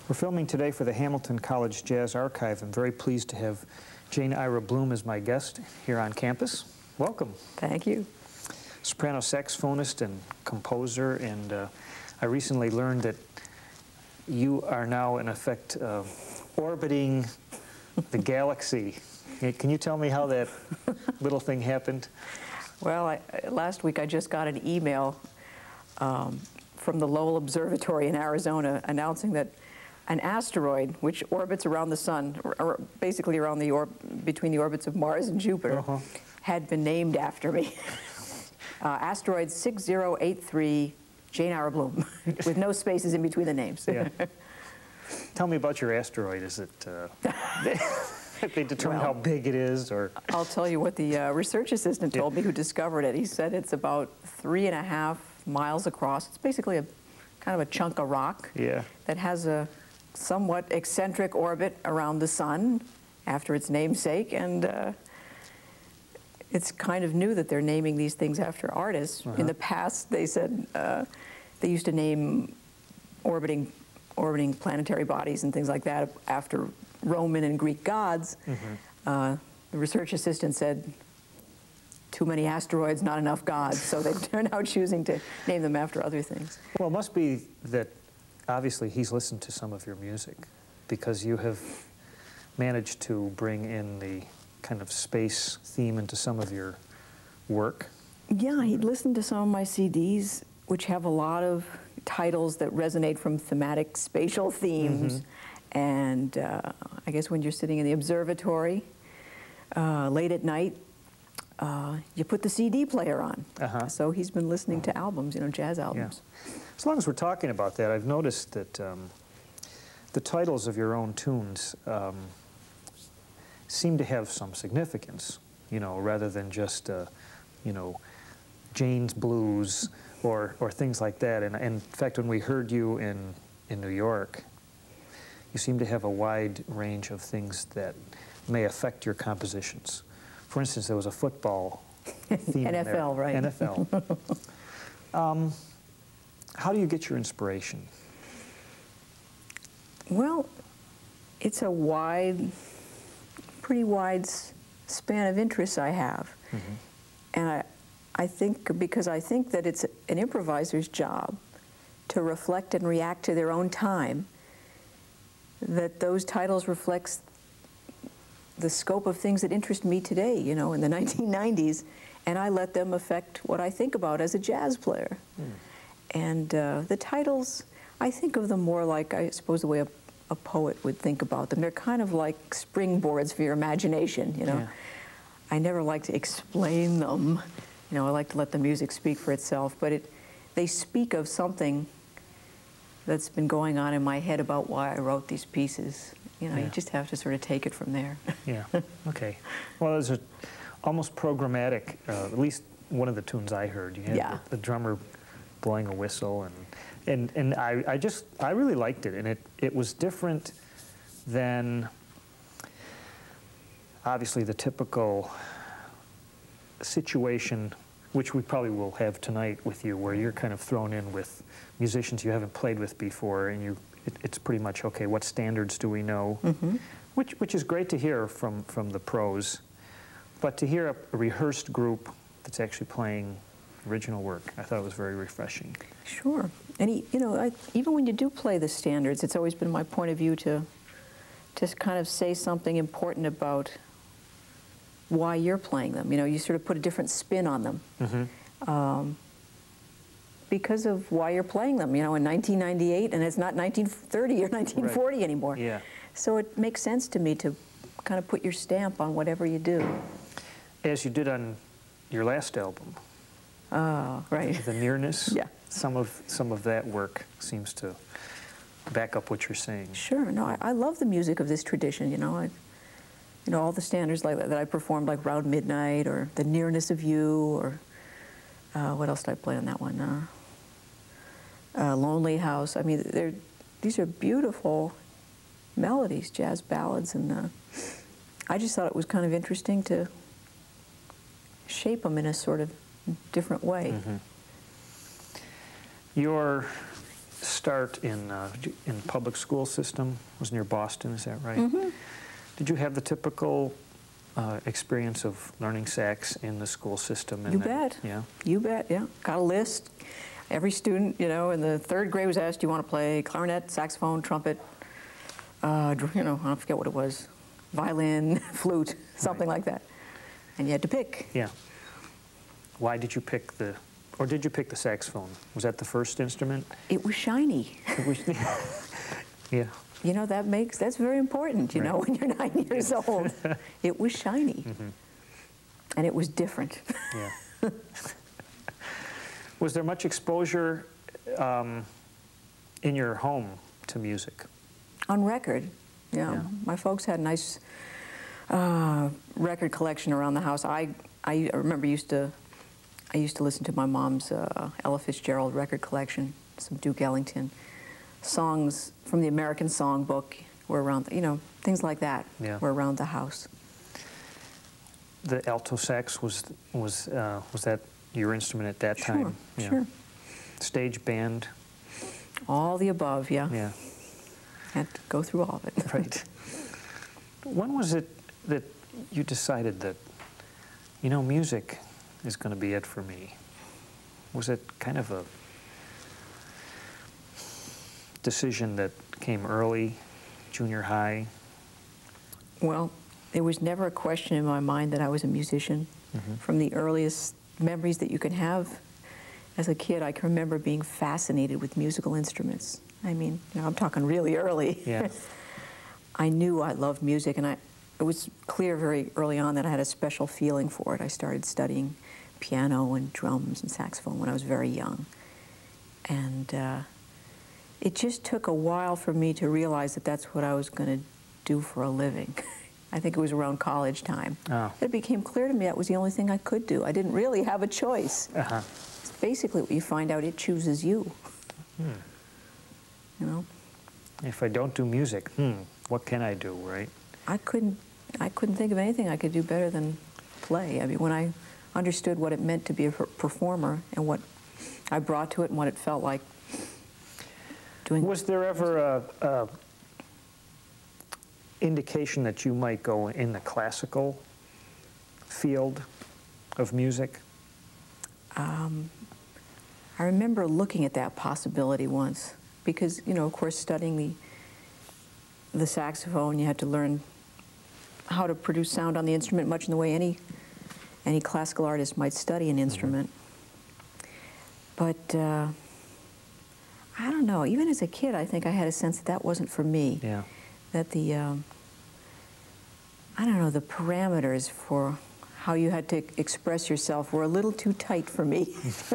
We're filming today for the Hamilton College Jazz Archive. I'm very pleased to have Jane Ira Bloom as my guest here on campus. Welcome. Thank you. Soprano saxophonist and composer, and I recently learned that you are now, in effect, orbiting the galaxy. Can you tell me how that little thing happened? Well, last week I just got an email from the Lowell Observatory in Arizona announcing that an asteroid, which orbits around the sun, or basically around between the orbits of Mars and Jupiter, had been named after me. Asteroid 6083, Jane Ira Bloom, with no spaces in between the names. Yeah. Tell me about your asteroid. Is it, they determine how big it is, or? I'll tell you what the research assistant told me who discovered it. He said it's about 3.5 miles across. It's basically a kind of a chunk of rock that has a somewhat eccentric orbit around the sun after its namesake, and it's kind of new that they're naming these things after artists. In the past, they said they used to name orbiting planetary bodies and things like that after Roman and Greek gods. The research assistant said, too many asteroids, not enough gods, so they're now choosing to name them after other things. Well, it must be that obviously he's listened to some of your music, because you have managed to bring in the kind of space theme into some of your work. Yeah, he'd listened to some of my CDs, which have a lot of titles that resonate from thematic spatial themes. And I guess when you're sitting in the observatory late at night, you put the CD player on. So he's been listening to albums, you know, jazz albums. Yeah. As long as we're talking about that, I've noticed that the titles of your own tunes seem to have some significance, you know, rather than just, you know, Jane's Blues or things like that. And in fact, when we heard you in New York, you seem to have a wide range of things that may affect your compositions. For instance, there was a football theme NFL, there. right? NFL. How do you get your inspiration? Well, it's a pretty wide span of interests I have. And I think, because I think that it's an improviser's job to reflect and react to their own time, that those titles reflects the scope of things that interest me today, you know, in the 1990s, and I let them affect what I think about as a jazz player. And the titles, I think of them more like, I suppose, the way a poet would think about them. They're kind of like springboards for your imagination, you know. I never like to explain them. You know, I like to let the music speak for itself, but they speak of something that's been going on in my head about why I wrote these pieces. You know, you just have to sort of take it from there. Okay. Well, there's almost programmatic, at least one of the tunes I heard. You had the drummer blowing a whistle, and I really liked it, and it was different than obviously the typical situation, which we probably will have tonight with you, where you're kind of thrown in with musicians you haven't played with before, and it's pretty much, okay, what standards do we know? Which is great to hear from the pros, but to hear a rehearsed group that's actually playing original work, I thought it was very refreshing. Sure. And you know, even when you do play the standards, it's always been my point of view to kind of say something important about why you're playing them. You know, you sort of put a different spin on them. Because of why you're playing them, you know, in 1998, and it's not 1930 or 1940 anymore. So it makes sense to me to kind of put your stamp on whatever you do. As you did on your last album. The Nearness. Some of that work seems to back up what you're saying. Sure. No, I love the music of this tradition, you know. You know, all the standards like that I performed, like Round Midnight or The Nearness of You, or what else did I play on that one? Lonely House. I mean, these are beautiful melodies, jazz ballads, and I just thought it was kind of interesting to shape them in a sort of different way. Your start in public school system. It was near Boston, is that right? Mm-hmm. Did you have the typical experience of learning sax in the school system? And You then, bet. Yeah. You bet, yeah. Got a list. Every student, you know, in the third grade was asked, do you want to play clarinet, saxophone, trumpet, you know, I forget what it was, violin, flute, something like that. And you had to pick. Yeah. Why did you pick or did you pick the saxophone? Was that the first instrument? It was shiny. It was, yeah. You know, that's very important, you know, when you're 9 years old. It was shiny. Mm-hmm. And it was different. Yeah. Was there much exposure in your home to music? On record, yeah. My folks had a nice record collection around the house. I remember I used to listen to my mom's Ella Fitzgerald record collection, some Duke Ellington. Songs from the American Songbook were around, you know, things like that were around the house. The alto sax was that your instrument at that time? Yeah. Sure. Stage band? All the above, yeah. Yeah. Had to go through all of it. Right. When was it that you decided that, you know, music is going to be it for me? Was it kind of a decision that came early, junior high? Well, there was never a question in my mind that I was a musician. Mm-hmm. From the earliest memories that you can have as a kid, I can remember being fascinated with musical instruments. I mean, you know, I'm talking really early. Yeah. I knew I loved music, and it was clear very early on that I had a special feeling for it. I started studying piano and drums and saxophone when I was very young. And it just took a while for me to realize that that's what I was going to do for a living. I think it was around college time. Oh. It became clear to me that was the only thing I could do. I didn't really have a choice. Uh-huh. It's basically what you find out, it chooses you. You know? If I don't do music, what can I do, right? I couldn't think of anything I could do better than play. I mean, when I understood what it meant to be a performer and what I brought to it and what it felt like doing. Was there ever a indication that you might go in the classical field of music? I remember looking at that possibility once because, you know, of course, studying the saxophone, you had to learn how to produce sound on the instrument much in the way any classical artist might study an instrument. But I don't know, even as a kid, I think I had a sense that that wasn't for me. Yeah. That the, I don't know, the parameters for how you had to express yourself were a little too tight for me.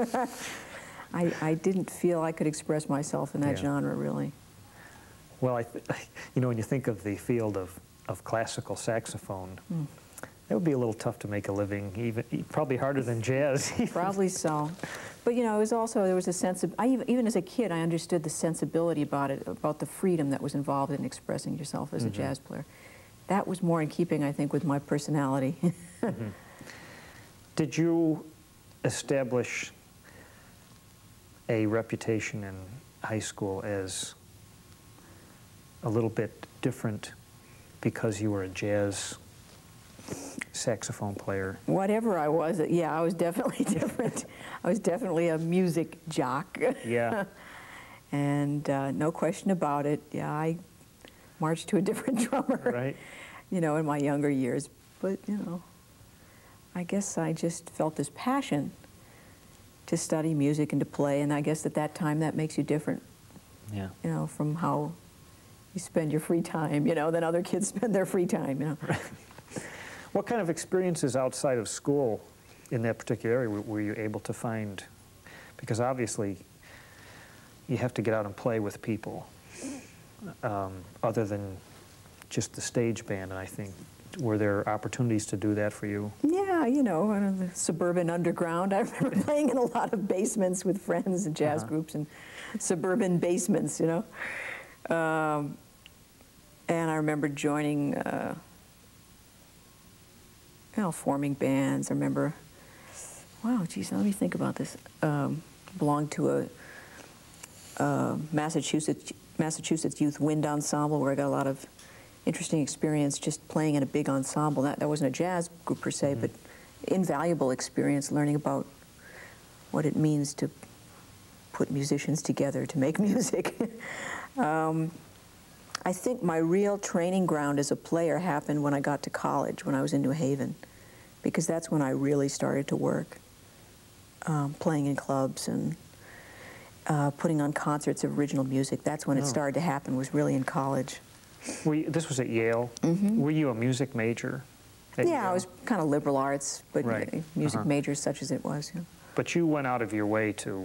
I didn't feel I could express myself in that genre, really. Well, you know, when you think of the field of classical saxophone, it would be a little tough to make a living, even probably harder than jazz. Probably so. But, you know, it was also, there was a sense of, even as a kid, I understood the sensibility about it, about the freedom that was involved in expressing yourself as a jazz player. That was more in keeping, I think, with my personality. Did you establish a reputation in high school as a little bit different because you were a jazz saxophone player? Whatever I was, yeah, I was definitely different. I was definitely a music jock. Yeah. And no question about it, yeah, I marched to a different drummer, Right. you know, in my younger years. But, you know, I guess I just felt this passion to study music and to play, and I guess at that time that makes you different, Yeah. you know, from how you spend your free time, you know, than other kids spend their free time, you know. What kind of experiences outside of school in that particular area were you able to find? Because obviously you have to get out and play with people other than just the stage band, and I think, were there opportunities to do that for you? Yeah, you know, in the suburban underground. I remember playing in a lot of basements with friends and jazz groups and suburban basements, you know. And I remember joining, you know, forming bands. I remember, wow, geez, let me think about this. Belonged to Massachusetts Youth Wind Ensemble, where I got a lot of interesting experience just playing in a big ensemble. That wasn't a jazz group per se, but invaluable experience learning about what it means to put musicians together to make music. I think my real training ground as a player happened when I got to college, when I was in New Haven, because that's when I really started to work, playing in clubs and putting on concerts of original music. That's when it started to happen, was really in college. This was at Yale? Were you a music major at Yale? I was kind of liberal arts, but right. music major such as it was. Yeah. But you went out of your way to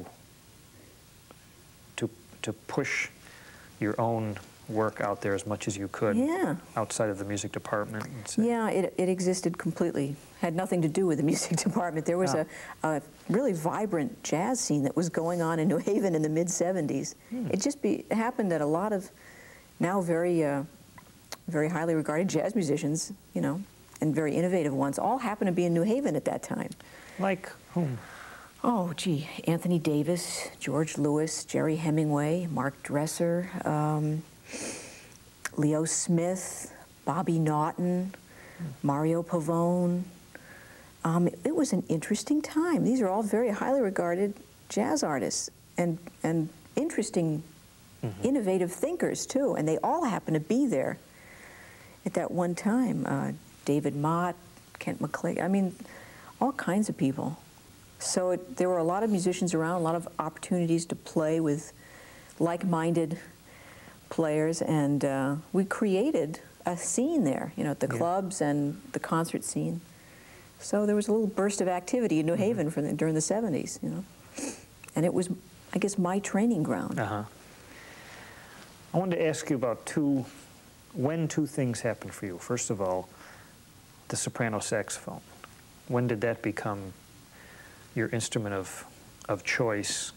push your own work out there as much as you could outside of the music department. Yeah, it existed completely. Had nothing to do with the music department. There was a really vibrant jazz scene that was going on in New Haven in the mid-'70s. It just happened that a lot of now very highly regarded jazz musicians, you know, and very innovative ones, all happened to be in New Haven at that time. Like whom? Oh, gee, Anthony Davis, George Lewis, Jerry Hemingway, Mark Dresser, Leo Smith, Bobby Naughton, Mario Pavone. It was an interesting time. These are all very highly regarded jazz artists and interesting, innovative thinkers too, and they all happen to be there at that one time. David Mott, Kent McClay, I mean, all kinds of people. So there were a lot of musicians around, a lot of opportunities to play with like-minded players, and we created a scene there, you know, at the clubs and the concert scene. So there was a little burst of activity in New Haven during the 70s, you know, and it was, I guess, my training ground. I wanted to ask you about when two things happened for you. First of all, the soprano saxophone. When did that become your instrument of choice?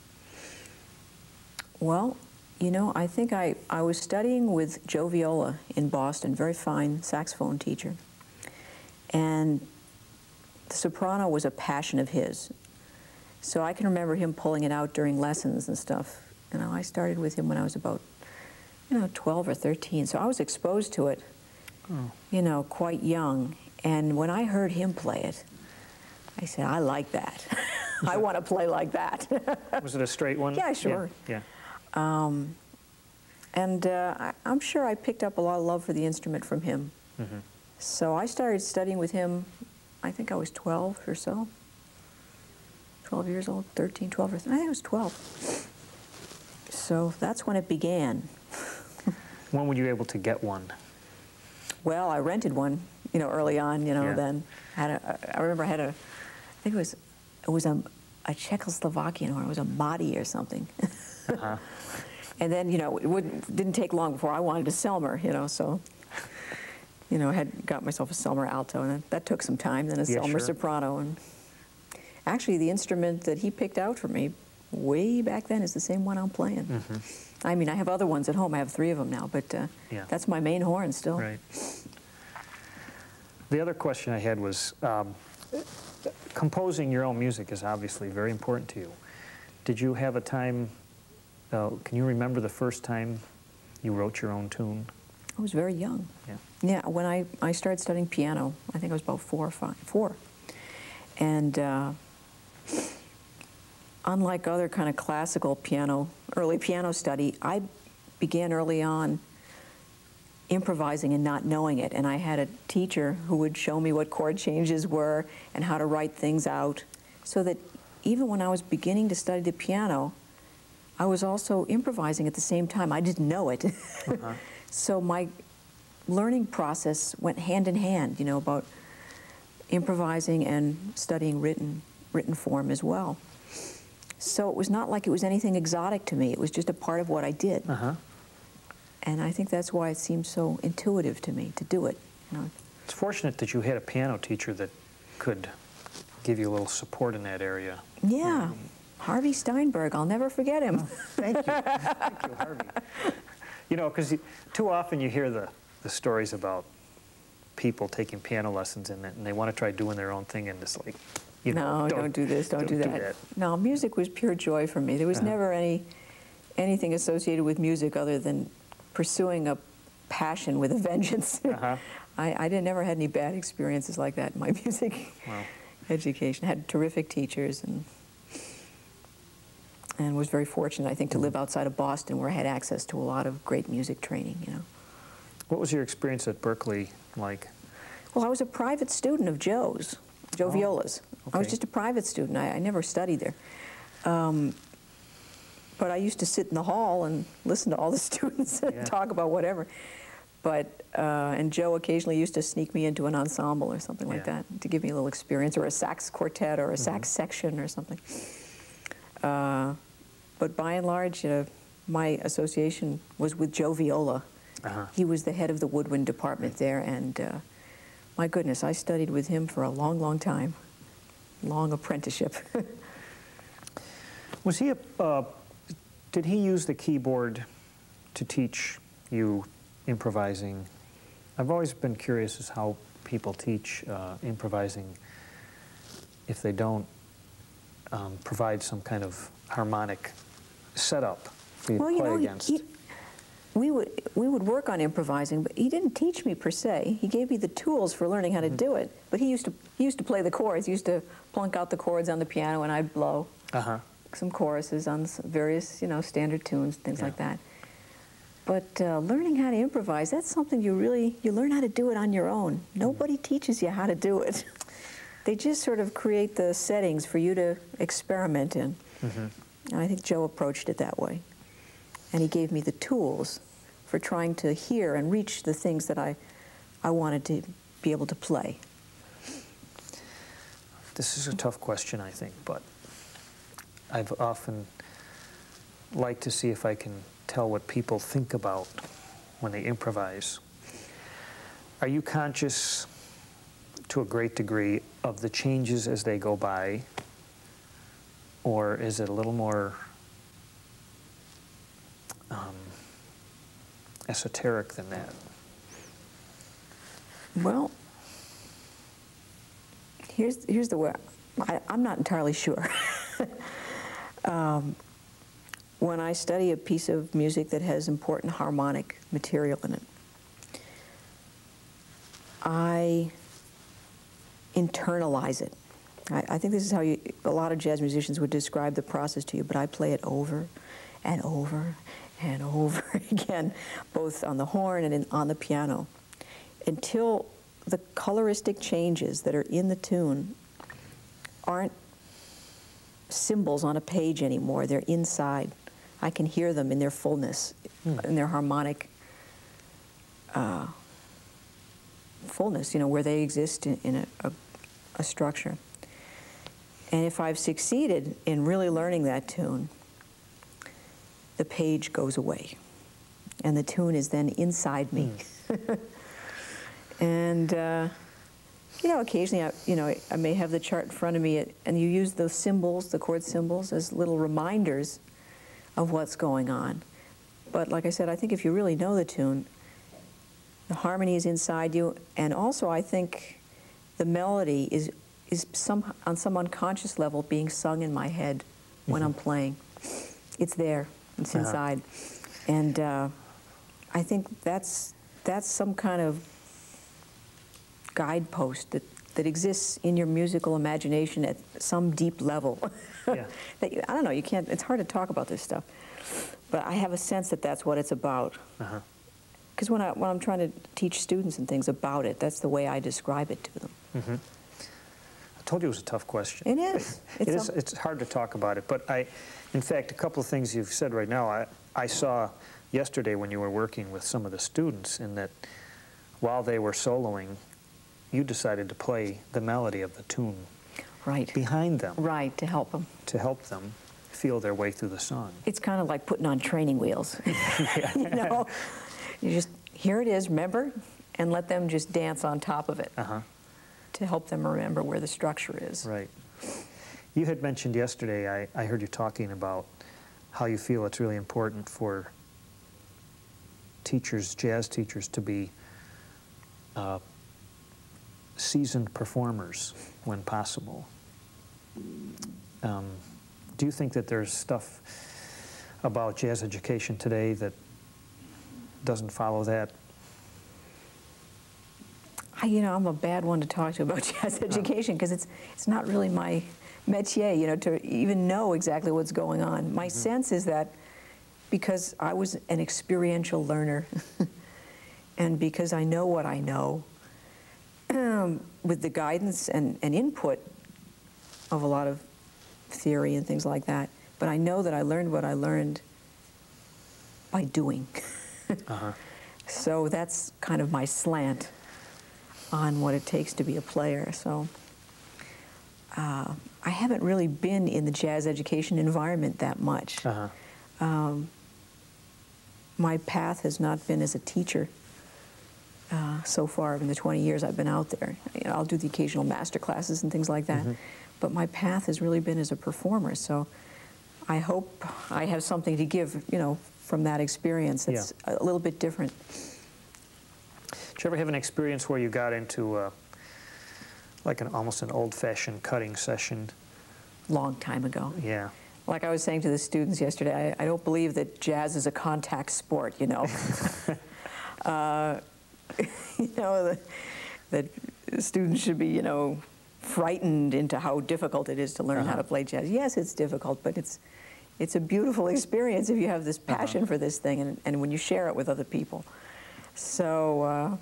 Well, you know, I think I was studying with Joe Viola in Boston, very fine saxophone teacher. And the soprano was a passion of his. So I can remember him pulling it out during lessons and stuff. You know, I started with him when I was about, 12 or 13. So I was exposed to it, quite young. And when I heard him play it, I said, I like that. I want to play like that. Was it a straight one? Yeah, sure. Yeah. I'm sure I picked up a lot of love for the instrument from him. So I started studying with him, I think I was 12 or so. 12 years old, 13, 12, I think I was 12. So that's when it began. When were you able to get one? Well, I rented one, early on, then. I remember I had I think it was a Czechoslovakian one, it was a Madi or something. And then, it didn't take long before I wanted a Selmer, so, I had got myself a Selmer alto, and that took some time, then a Selmer soprano. And actually, the instrument that he picked out for me way back then is the same one I'm playing. I mean, I have other ones at home. I have 3 of them now, but that's my main horn still. Right. The other question I had was, composing your own music is obviously very important to you. Did you have a time, can you remember the first time you wrote your own tune? I was very young. Yeah. Yeah, when I started studying piano, I think I was about 4 or 5. 4. And unlike other kind of classical piano, early piano study, I began early on improvising and not knowing it. And I had a teacher who would show me what chord changes were and how to write things out, so that even when I was beginning to study the piano, I was also improvising at the same time. I didn't know it. So my learning process went hand in hand, about improvising and studying written form as well. So it was not like it was anything exotic to me. It was just a part of what I did. And I think that's why it seemed so intuitive to me to do it. It's fortunate that you had a piano teacher that could give you a little support in that area. Yeah. Harvey Steinberg, I'll never forget him. Thank you. Thank you, Harvey. Because too often you hear the stories about people taking piano lessons and they want to try doing their own thing, and it's like, no, don't do this, don't do that. No, music was pure joy for me. There was never any anything associated with music other than pursuing a passion with a vengeance. I never had any bad experiences like that in my music education. I had terrific teachers and was very fortunate, I think, to live outside of Boston where I had access to a lot of great music training, you know. What was your experience at Berkeley like? Well, I was a private student of Joe Viola's. Okay. I was just a private student. I never studied there. But I used to sit in the hall and listen to all the students talk about whatever. But, and Joe occasionally used to sneak me into an ensemble or something like that to give me a little experience, or a sax quartet or a sax section or something. But by and large, my association was with Joe Viola. He was the head of the woodwind department there, and my goodness, I studied with him for a long, long time. Long apprenticeship. Was he did he use the keyboard to teach you improvising? I've always been curious as how people teach improvising if they don't provide some kind of harmonic setup for you to play against. We would work on improvising, but he didn't teach me per se. He gave me the tools for learning how to do it. But he used to play the chords. He used to plunk out the chords on the piano, and I'd blow some choruses on various, standard tunes, things like that. But learning how to improvise, that's something you learn how to do it on your own. Nobody teaches you how to do it. They just sort of create the settings for you to experiment in. And I think Joe approached it that way. And he gave me the tools for trying to hear and reach the things that I wanted to be able to play. This is a tough question, I think, but I've often liked to see if I can tell what people think about when they improvise. Are you conscious, to a great degree, of the changes as they go by, or is it a little more esoteric than that? Well, here's the way. I'm not entirely sure. When I study a piece of music that has important harmonic material in it, I internalize it. I think this is how a lot of jazz musicians would describe the process to you, but I play it over and over and over again, both on the horn and on the piano, until the coloristic changes that are in the tune aren't symbols on a page anymore. They're inside. I can hear them in their fullness, in their harmonic fullness, where they exist in a structure. And if I've succeeded in really learning that tune, the page goes away, and the tune is then inside me. And occasionally, I may have the chart in front of me, and you use those symbols, the chord symbols, as little reminders of what's going on. But like I said, I think if you really know the tune, the harmony is inside you, and also I think the melody is on some unconscious level being sung in my head when I'm playing. It's there. It's inside. And I think that's some kind of guidepost that exists in your musical imagination at some deep level. That I don't know, you can't, it's hard to talk about this stuff, but I have a sense that that's what it's about. Because when I'm trying to teach students and things about it, that's the way I describe it to them. I told you it was a tough question. It is. It's hard to talk about it, but in fact, a couple of things you've said right now, I saw yesterday when you were working with some of the students, in that while they were soloing, you decided to play the melody of the tune behind them. Right, to help them. To help them feel their way through the song. It's kind of like putting on training wheels. You just, here it is, remember? And let them just dance on top of it to help them remember where the structure is. Right. You had mentioned yesterday, I heard you talking about how you feel it's really important for teachers, jazz teachers, to be seasoned performers when possible. Do you think that there's stuff about jazz education today that doesn't follow that? You know, I'm a bad one to talk to about jazz education because it's not really my métier, you know, to even know exactly what's going on. My sense is that because I was an experiential learner and because I know what I know, with the guidance and input of a lot of theory and things like that, but I know that I learned what I learned by doing. So that's kind of my slant on what it takes to be a player. So I haven't really been in the jazz education environment that much. My path has not been as a teacher so far in the 20 years I've been out there. You know, I'll do the occasional master classes and things like that, but my path has really been as a performer. So I hope I have something to give, you know, from that experience that's a little bit different. Did you ever have an experience where you got into like almost an old-fashioned cutting session? Long time ago. Yeah. Like I was saying to the students yesterday, I don't believe that jazz is a contact sport, you know. You know, that students should be, you know, frightened into how difficult it is to learn how to play jazz. Yes, it's difficult, but it's a beautiful experience if you have this passion for this thing and when you share it with other people. So,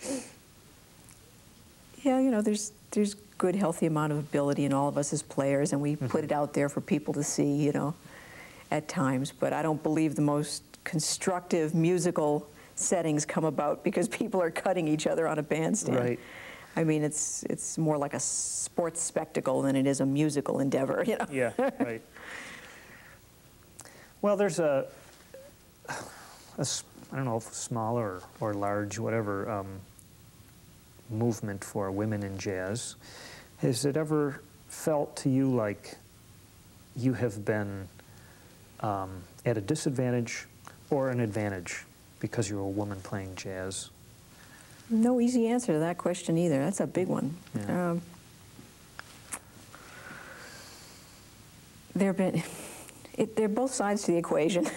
yeah, you know, there's good, healthy amount of ability in all of us as players, and we put it out there for people to see, you know, at times. But I don't believe the most constructive musical settings come about because people are cutting each other on a bandstand. Right. I mean, it's more like a sports spectacle than it is a musical endeavor, you know. Yeah, right. Well, there's a I don't know if small or large, whatever, movement for women in jazz. Has it ever felt to you like you have been at a disadvantage or an advantage because you're a woman playing jazz? No easy answer to that question either. That's a big one. Yeah. They're both sides to the equation.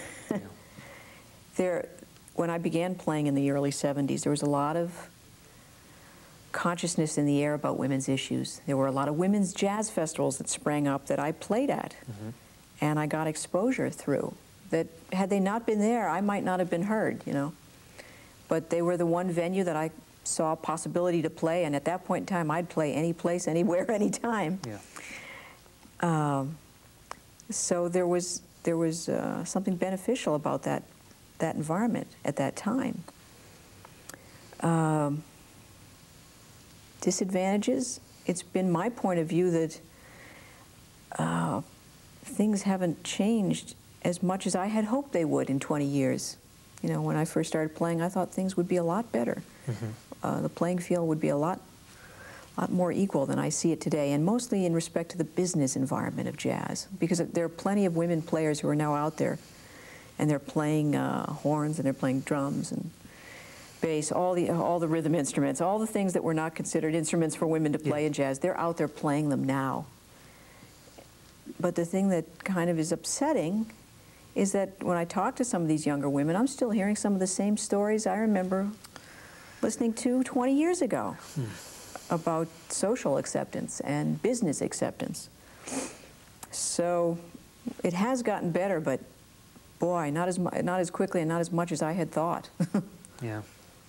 When I began playing in the early 70s, there was a lot of consciousness in the air about women's issues. There were a lot of women's jazz festivals that sprang up that I played at, and I got exposure through. That had they not been there, I might not have been heard, you know. But they were the one venue that I saw a possibility to play, and at that point in time, I'd play any place, anywhere, anytime. Yeah. So there was something beneficial about that environment at that time. Disadvantages, it's been my point of view that things haven't changed as much as I had hoped they would in 20 years. You know, when I first started playing, I thought things would be a lot better. The playing field would be a lot more equal than I see it today, and mostly in respect to the business environment of jazz, because there are plenty of women players who are now out there, and they're playing horns, and they're playing drums and bass, all the rhythm instruments, all the things that were not considered instruments for women to play in jazz. They're out there playing them now. But the thing that kind of is upsetting is that when I talk to some of these younger women, I'm still hearing some of the same stories I remember listening to 20 years ago about social acceptance and business acceptance. So it has gotten better, but boy, not as quickly and not as much as I had thought. Yeah.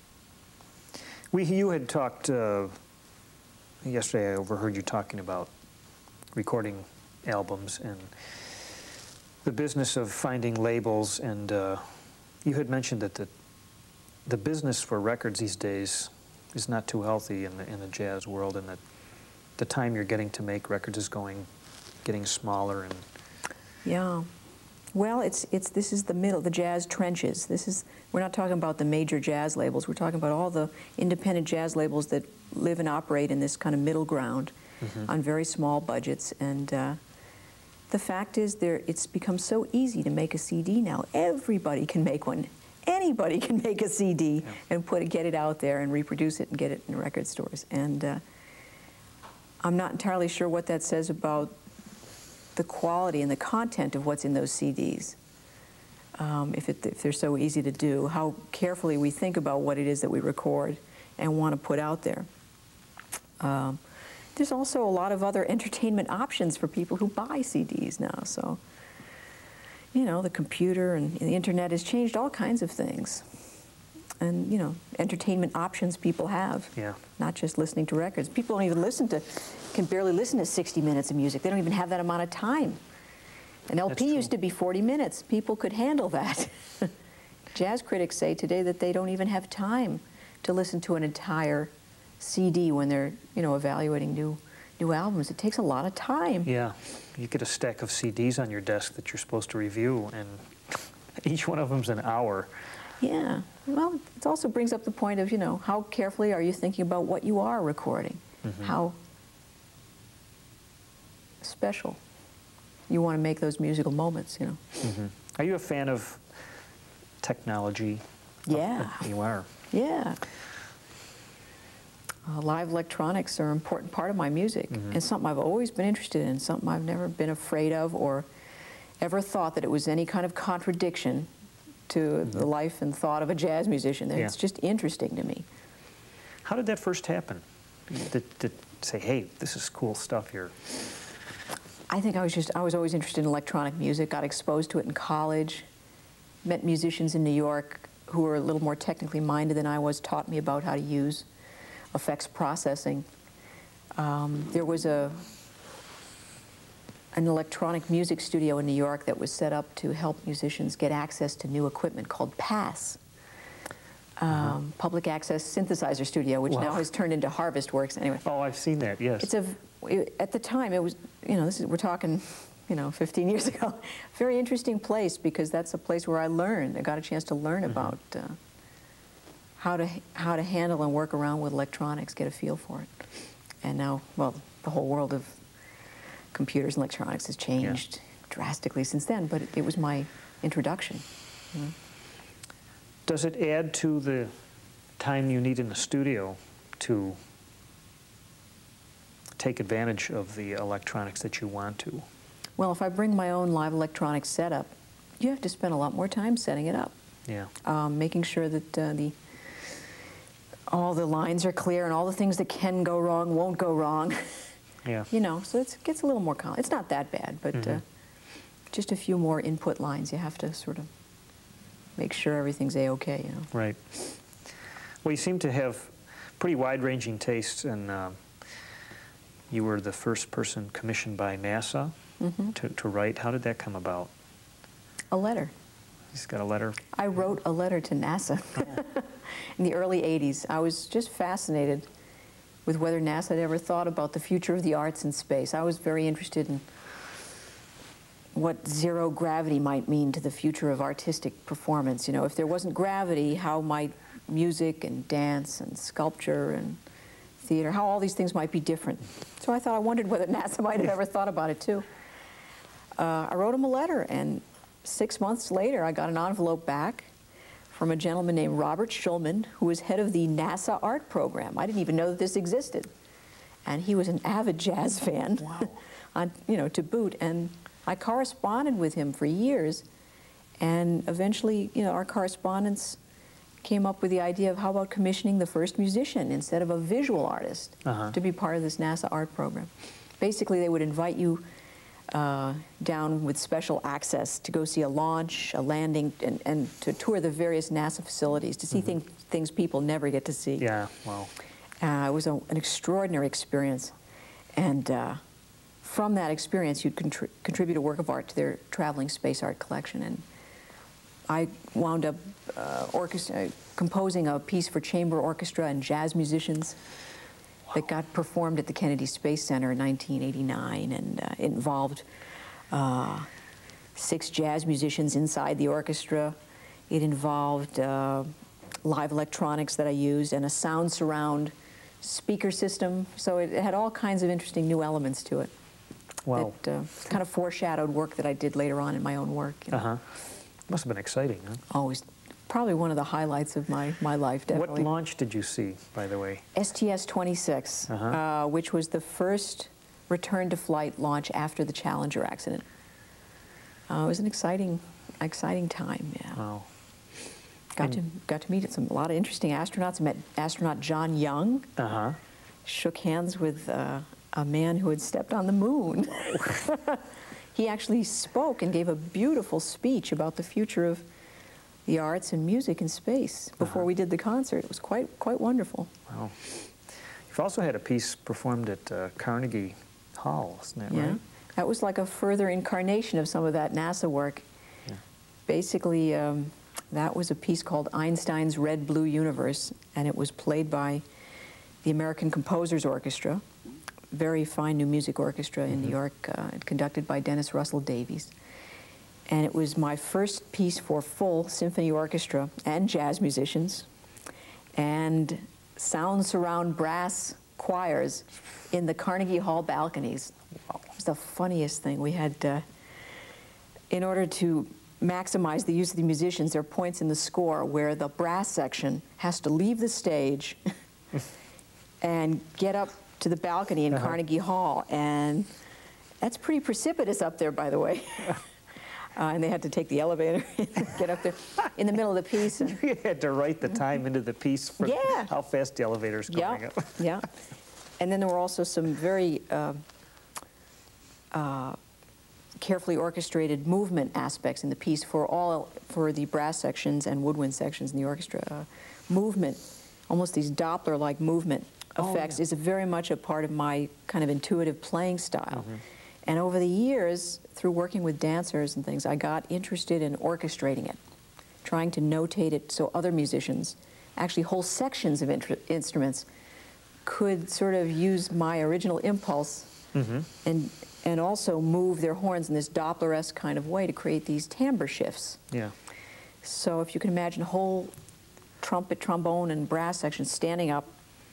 You had talked, yesterday I overheard you talking about recording albums and the business of finding labels, and you had mentioned that the business for records these days is not too healthy in the jazz world, and that the time you're getting to make records is getting smaller. And yeah. Well, this is the middle, the jazz trenches. We're not talking about the major jazz labels. We're talking about all the independent jazz labels that live and operate in this kind of middle ground on very small budgets. And the fact is, it's become so easy to make a CD now. Everybody can make one. Anybody can make a CD and get it out there and reproduce it and get it in record stores. And I'm not entirely sure what that says about the quality and the content of what's in those CDs. if they're so easy to do, how carefully we think about what it is that we record and want to put out there. There's also a lot of other entertainment options for people who buy CDs now. So, you know, the computer and the internet has changed all kinds of things. And, you know, entertainment options people have, not just listening to records. People don't even can barely listen to 60 minutes of music. They don't even have that amount of time. An LP used to be 40 minutes. People could handle that. Jazz critics say today that they don't even have time to listen to an entire CD when they're, you know, evaluating new albums. It takes a lot of time. Yeah, you get a stack of CDs on your desk that you're supposed to review, and each one of them's an hour. Yeah, well, it also brings up the point of, you know, how carefully are you thinking about what you are recording? How special you want to make those musical moments, you know. Are you a fan of technology? Yeah. You are? Yeah. Live electronics are an important part of my music, and something I've always been interested in, something I've never been afraid of or ever thought that it was any kind of contradiction to the life and thought of a jazz musician. It's just interesting to me. How did that first happen? To say, hey, this is cool stuff here. I think I was always interested in electronic music, got exposed to it in college, met musicians in New York who were a little more technically minded than I was, taught me about how to use effects processing. There was an electronic music studio in New York that was set up to help musicians get access to new equipment called PASS, Public Access Synthesizer Studio, which now has turned into Harvest Works. Anyway. Oh, I've seen that. Yes. At the time, it was, you know, we're talking, you know, 15 years ago. Very interesting place, because that's a place where I learned. I got a chance to learn about how to handle and work around with electronics, get a feel for it. And now, well, the whole world of computers and electronics has changed drastically since then, but it was my introduction. You know? Does it add to the time you need in the studio to take advantage of the electronics that you want to? Well, if I bring my own live electronics setup, you have to spend a lot more time setting it up. Yeah. Making sure that all the lines are clear and all the things that can go wrong won't go wrong. Yeah. You know, so it gets a little more complicated. It's not that bad, but just a few more input lines. You have to sort of make sure everything's A-okay, you know. Right. Well, you seem to have pretty wide-ranging tastes, and you were the first person commissioned by NASA to write. How did that come about? A letter. You just got a letter? I wrote a letter to NASA in the early 80s. I was just fascinated with whether NASA had ever thought about the future of the arts in space. I was very interested in what zero gravity might mean to the future of artistic performance. You know, if there wasn't gravity, how might music and dance and sculpture and theater, how all these things might be different. So I wondered whether NASA might have ever thought about it too. I wrote him a letter, and 6 months later I got an envelope back from a gentleman named Robert Schulman, who was head of the NASA art program. I didn't even know that this existed. And he was an avid jazz fan, you know, to boot. And I corresponded with him for years. And eventually, you know, our correspondence came up with the idea of how about commissioning the first musician instead of a visual artist to be part of this NASA art program. Basically, they would invite you down with special access to go see a launch, a landing, and to tour the various NASA facilities, to see things people never get to see. Yeah, wow. It was an extraordinary experience. And from that experience, you'd contribute a work of art to their traveling space art collection. And I wound up composing a piece for chamber orchestra and jazz musicians that got performed at the Kennedy Space Center in 1989, and it involved 6 jazz musicians inside the orchestra. It involved live electronics that I used and a sound surround speaker system. So it had all kinds of interesting new elements to it. Wow. That kind of foreshadowed work that I did later on in my own work. You know? Must have been exciting, huh? Always. Probably one of the highlights of my life, definitely. What launch did you see, by the way? STS-26, which was the first return-to-flight launch after the Challenger accident. It was an exciting exciting time, yeah. Wow. Got to meet a lot of interesting astronauts. I met astronaut John Young. Uh-huh. Shook hands with a man who had stepped on the moon. He actually spoke and gave a beautiful speech about the future of the arts and music in space before we did the concert. It was quite wonderful. Wow. You've also had a piece performed at Carnegie Hall, isn't that right? That was like a further incarnation of some of that NASA work. Yeah. Basically, that was a piece called Einstein's Red Blue Universe, and it was played by the American Composers Orchestra, very fine new music orchestra in New York, conducted by Dennis Russell Davies. And it was my first piece for full symphony orchestra and jazz musicians and sound surround brass choirs in the Carnegie Hall balconies. It was the funniest thing. We had, in order to maximize the use of the musicians, there are points in the score where the brass section has to leave the stage and get up to the balcony in Carnegie Hall, and that's pretty precipitous up there, by the way. And they had to take the elevator and get up there in the middle of the piece. And You had to write the time into the piece for how fast the elevator's going up. Yeah. And then there were also some very carefully orchestrated movement aspects in the piece for the brass sections and woodwind sections in the orchestra. Movement, almost these Doppler-like movement effects, is very much a part of my kind of intuitive playing style. And over the years, through working with dancers and things, I got interested in orchestrating it, trying to notate it so other musicians, actually whole sections of instruments, could sort of use my original impulse and also move their horns in this Doppler-esque kind of way to create these timbre shifts. Yeah. So if you can imagine whole trumpet, trombone, and brass sections standing up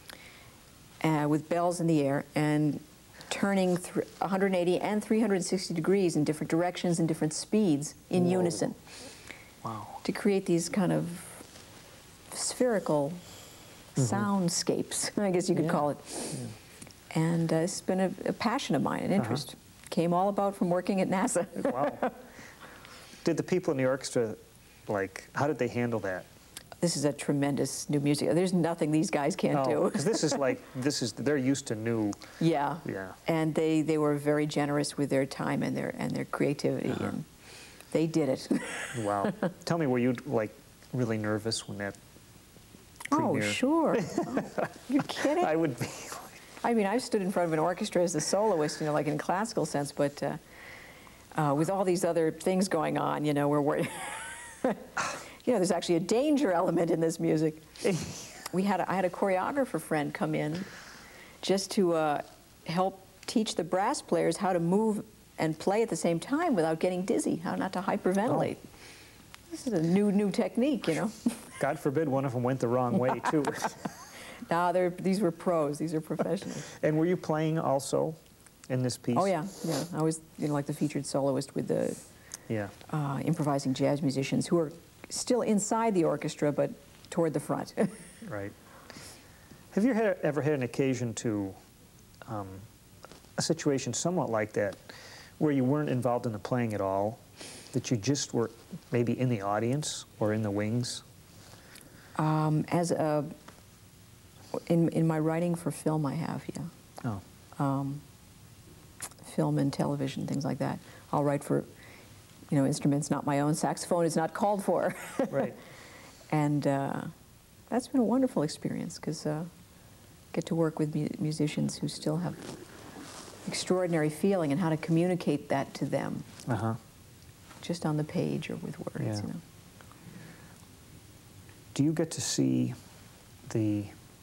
with bells in the air and turning 180 and 360 degrees in different directions and different speeds in unison. Wow. To create these kind of spherical soundscapes, I guess you could call it. Yeah. And it's been a passion of mine, an interest. Came all about from working at NASA. Wow. Did the people in the orchestra, how did they handle that? This is a tremendous new music. There's nothing these guys can't do. Because they're used to new. Yeah. Yeah. And they were very generous with their time and their creativity, and they did it. Wow. Tell me, were you really nervous when that premiere? Oh, sure. Oh, you're kidding? I would be. I mean, I've stood in front of an orchestra as a soloist, like in a classical sense, but with all these other things going on, we're there's actually a danger element in this music. I had a choreographer friend come in just to help teach the brass players how to move and play at the same time without getting dizzy, how not to hyperventilate. Oh. This is a new technique, God forbid one of them went the wrong way, too. No, these were pros. These are professionals. And were you playing also in this piece? Oh, yeah. I was, like the featured soloist with the improvising jazz musicians who are still inside the orchestra, but toward the front. Right. Have you ever had an occasion to, a situation somewhat like that, where you weren't involved in the playing at all, that you just were maybe in the audience or in the wings? In my writing for film, I have, Oh. Film and television, things like that. I'll write for, instruments not my own. Saxophone is not called for. Right. And that's been a wonderful experience because get to work with musicians who still have extraordinary feeling and how to communicate that to them. Just on the page or with words, Yeah. Do you get to see the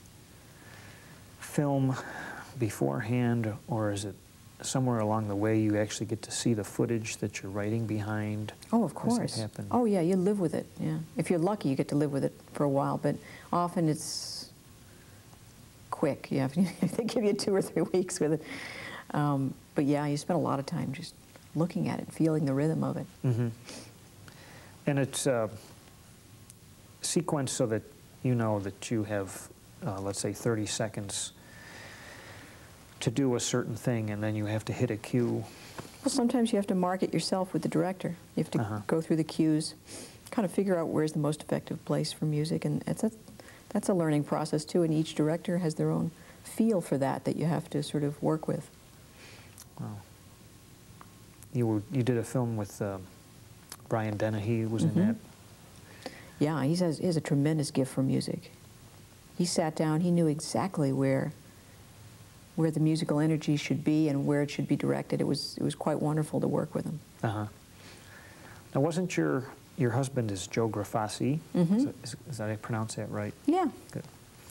film beforehand, or is it somewhere along the way you actually get to see the footage that you're writing behind? Oh, of course. Does that happen? Oh, yeah, you live with it, yeah. If you're lucky, you get to live with it for a while, but often it's quick. Yeah, if they give you 2 or 3 weeks with it. But yeah, you spend a lot of time just looking at it, feeling the rhythm of it. And it's sequenced so that you know that you have, let's say, 30 seconds to do a certain thing, and then you have to hit a cue Well, sometimes you have to market yourself with the director. You have to go through the cues, kind of figure out where's the most effective place for music, and that's a learning process too, and each director has their own feel for that you have to sort of work with. Wow. You did a film with Brian Dennehy, was in that? Yeah, he has a tremendous gift for music. He sat down, he knew exactly where the musical energy should be and where it should be directed. It was quite wonderful to work with him. Now, wasn't your husband is Joe Grafassi? Is that I pronounce that right? Yeah. Good.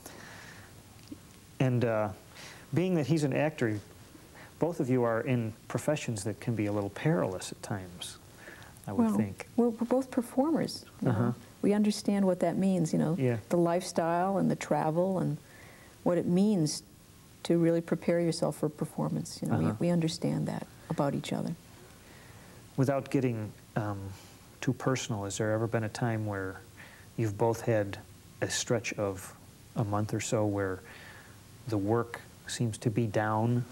And being that he's an actor, both of you are in professions that can be a little perilous at times, I would think. We're both performers. You know? We understand what that means, you know, the lifestyle and the travel and what it means to really prepare yourself for performance. You know, we understand that about each other. Without getting too personal, has there ever been a time where you've both had a stretch of a month or so where the work seems to be down?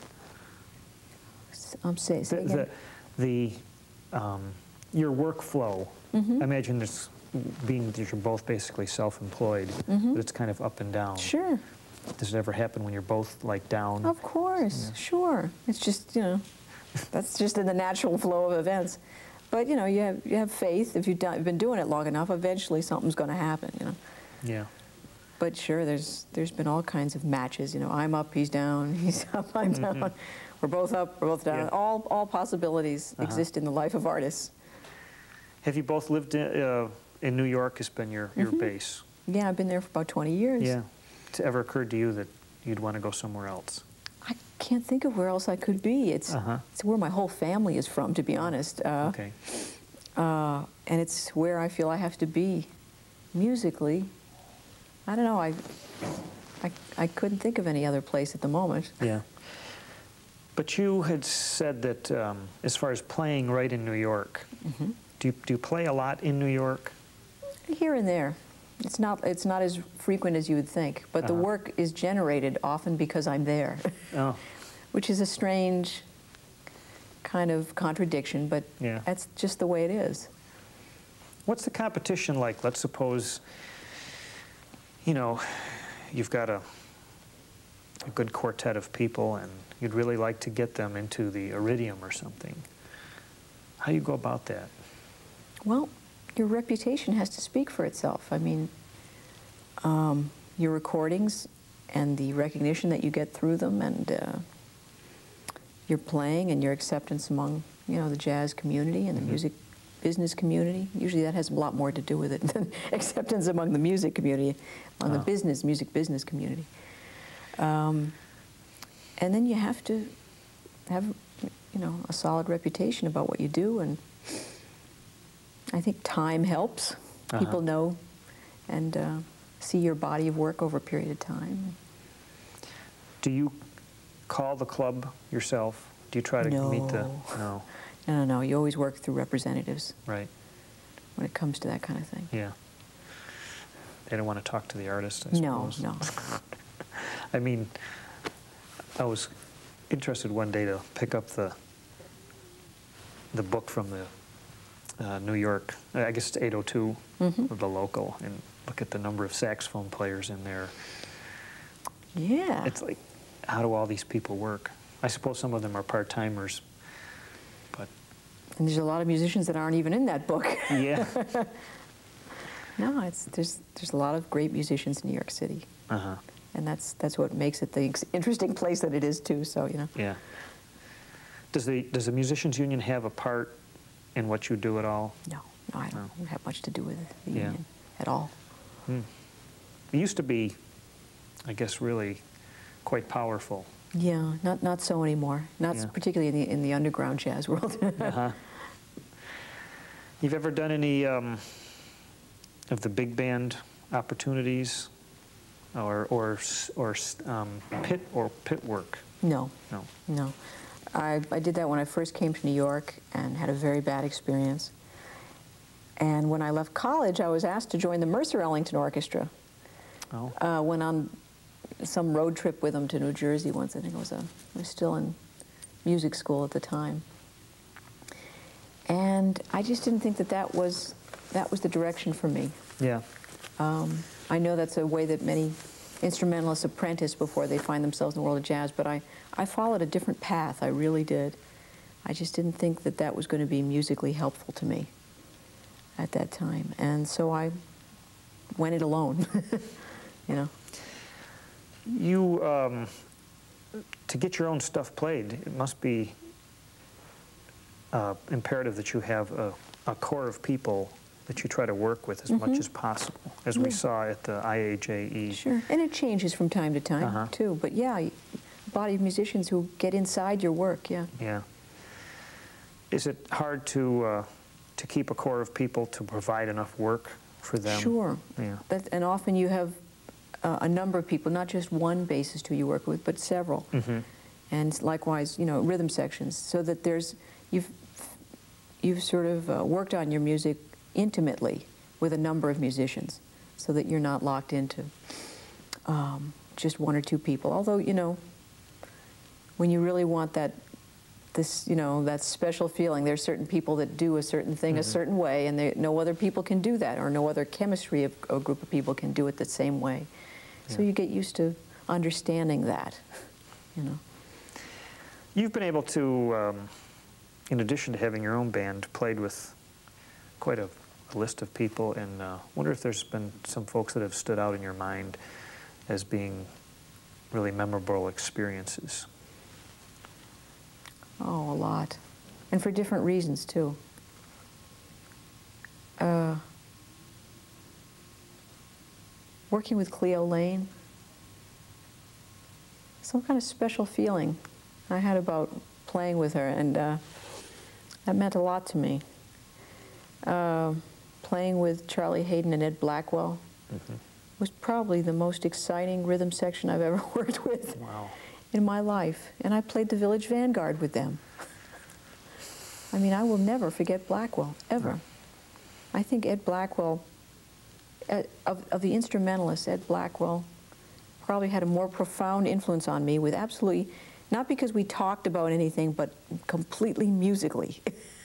Say again. Your workflow, I imagine this being that you're both basically self-employed, but it's kind of up and down. Sure. Does it ever happen when you're both like down? Of course, sure. It's just, you know, that's just in the natural flow of events. But, you know, you have faith. If you've been doing it long enough, eventually something's going to happen, you know. Yeah. But sure, there's been all kinds of matches. You know, I'm up, he's down, he's up, I'm down. We're both up, we're both down. All possibilities exist in the life of artists. Have you both lived in New York? Has been your base? Yeah, I've been there for about 20 years. Yeah. Has it ever occurred to you that you'd want to go somewhere else? I can't think of where else I could be. It's where my whole family is from, to be honest. Okay. And it's where I feel I have to be musically. I don't know. I couldn't think of any other place at the moment. Yeah. But you had said that as far as playing right in New York, do you play a lot in New York? Here and there. It's not as frequent as you would think, but the work is generated often because I'm there, which is a strange kind of contradiction, but that's just the way it is. What's the competition like? Let's suppose, you know, you've got a good quartet of people and you'd really like to get them into the Iridium or something. How do you go about that? Well, your reputation has to speak for itself. I mean, your recordings and the recognition that you get through them and your playing and your acceptance among, you know, the jazz community and the music business community. Usually that has a lot more to do with it than acceptance among the music community, on the music business community. And then you have to have, you know, a solid reputation about what you do, and I think time helps. People know and see your body of work over a period of time. Do you call the club yourself? Do you try to meet the... No. No. You always work through representatives. Right. When it comes to that kind of thing. Yeah. They don't want to talk to the artist, I suppose. No. I mean, I was interested one day to pick up the book from the New York, I guess it's 802, the local, and look at the number of saxophone players in there. Yeah. It's like, how do all these people work? I suppose some of them are part-timers, but... And there's a lot of musicians that aren't even in that book. Yeah. No, there's a lot of great musicians in New York City. And that's what makes it the interesting place that it is, too, so, you know. Yeah. Does the Musicians Union have a part in what you do at all? No, I don't have much to do with the union at all. It used to be, I guess, really quite powerful. Yeah, not so anymore. Not particularly in the underground jazz world. You've ever done any of the big band opportunities, or pit work? No. I did that when I first came to New York and had a very bad experience. And when I left college, I was asked to join the Mercer Ellington Orchestra. Went on some road trip with them to New Jersey once. I think I was still in music school at the time. And I just didn't think that that was the direction for me. Yeah. I know that's a way that many instrumentalists apprentice before they find themselves in the world of jazz, but I followed a different path, I really did. I just didn't think that that was going to be musically helpful to me at that time. And so I went it alone, you know. You, to get your own stuff played, it must be imperative that you have a core of people that you try to work with as much as possible, as we saw at the IAJE. Sure, and it changes from time to time, too. But yeah, a body of musicians who get inside your work, yeah. Yeah. Is it hard to keep a core of people to provide enough work for them? Sure. Yeah. And often you have a number of people, not just one bassist who you work with, but several. And likewise, you know, rhythm sections, so that you've sort of worked on your music intimately with a number of musicians, so that you're not locked into just one or two people. Although, you know, when you really want that special feeling, there's certain people that do a certain thing a certain way, and no other people can do that, or no other chemistry of a group of people can do it the same way. So you get used to understanding that, you know. You've been able to, in addition to having your own band, played with quite a list of people, and wonder if there's been some folks that have stood out in your mind as being really memorable experiences. Oh, a lot. And for different reasons, too. Working with Cleo Lane, some kind of special feeling I had about playing with her, and that meant a lot to me. Playing with Charlie Hayden and Ed Blackwell was probably the most exciting rhythm section I've ever worked with. Wow. In my life, and I played the Village Vanguard with them. I mean, I will never forget Blackwell, ever. I think Ed Blackwell, of the instrumentalists, Ed Blackwell probably had a more profound influence on me, with absolutely, not because we talked about anything, but completely musically.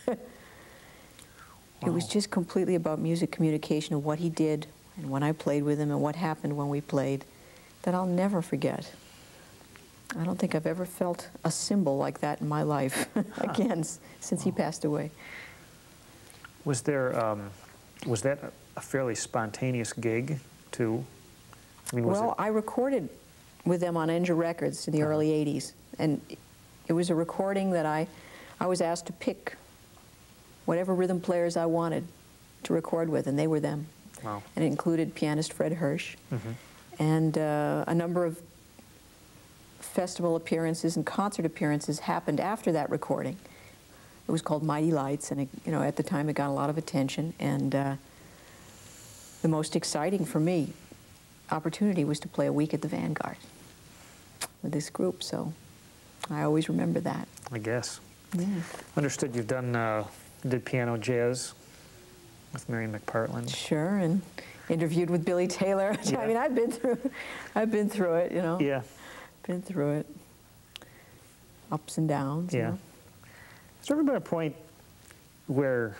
It was just completely about music communication, and what he did, and when I played with him, and what happened when we played, that I'll never forget. I don't think I've ever felt a symbol like that in my life again since he passed away. Was there was that a fairly spontaneous gig too? I mean, I recorded with them on Enja Records in the early '80s, and it was a recording that I was asked to pick whatever rhythm players I wanted to record with, and they were them. Wow. And it included pianist Fred Hirsch and a number of festival appearances and concert appearances happened after that recording. It was called Mighty Lights, and at the time it got a lot of attention. And the most exciting for me opportunity was to play a week at the Vanguard with this group. So I always remember that. I guess. Yeah. Understood. You've did piano jazz with Marion McPartland. Sure, and interviewed with Billy Taylor. Yeah. I mean, I've been through it. You know. Yeah. Been through it, ups and downs. Yeah. You know? Has there ever been a point where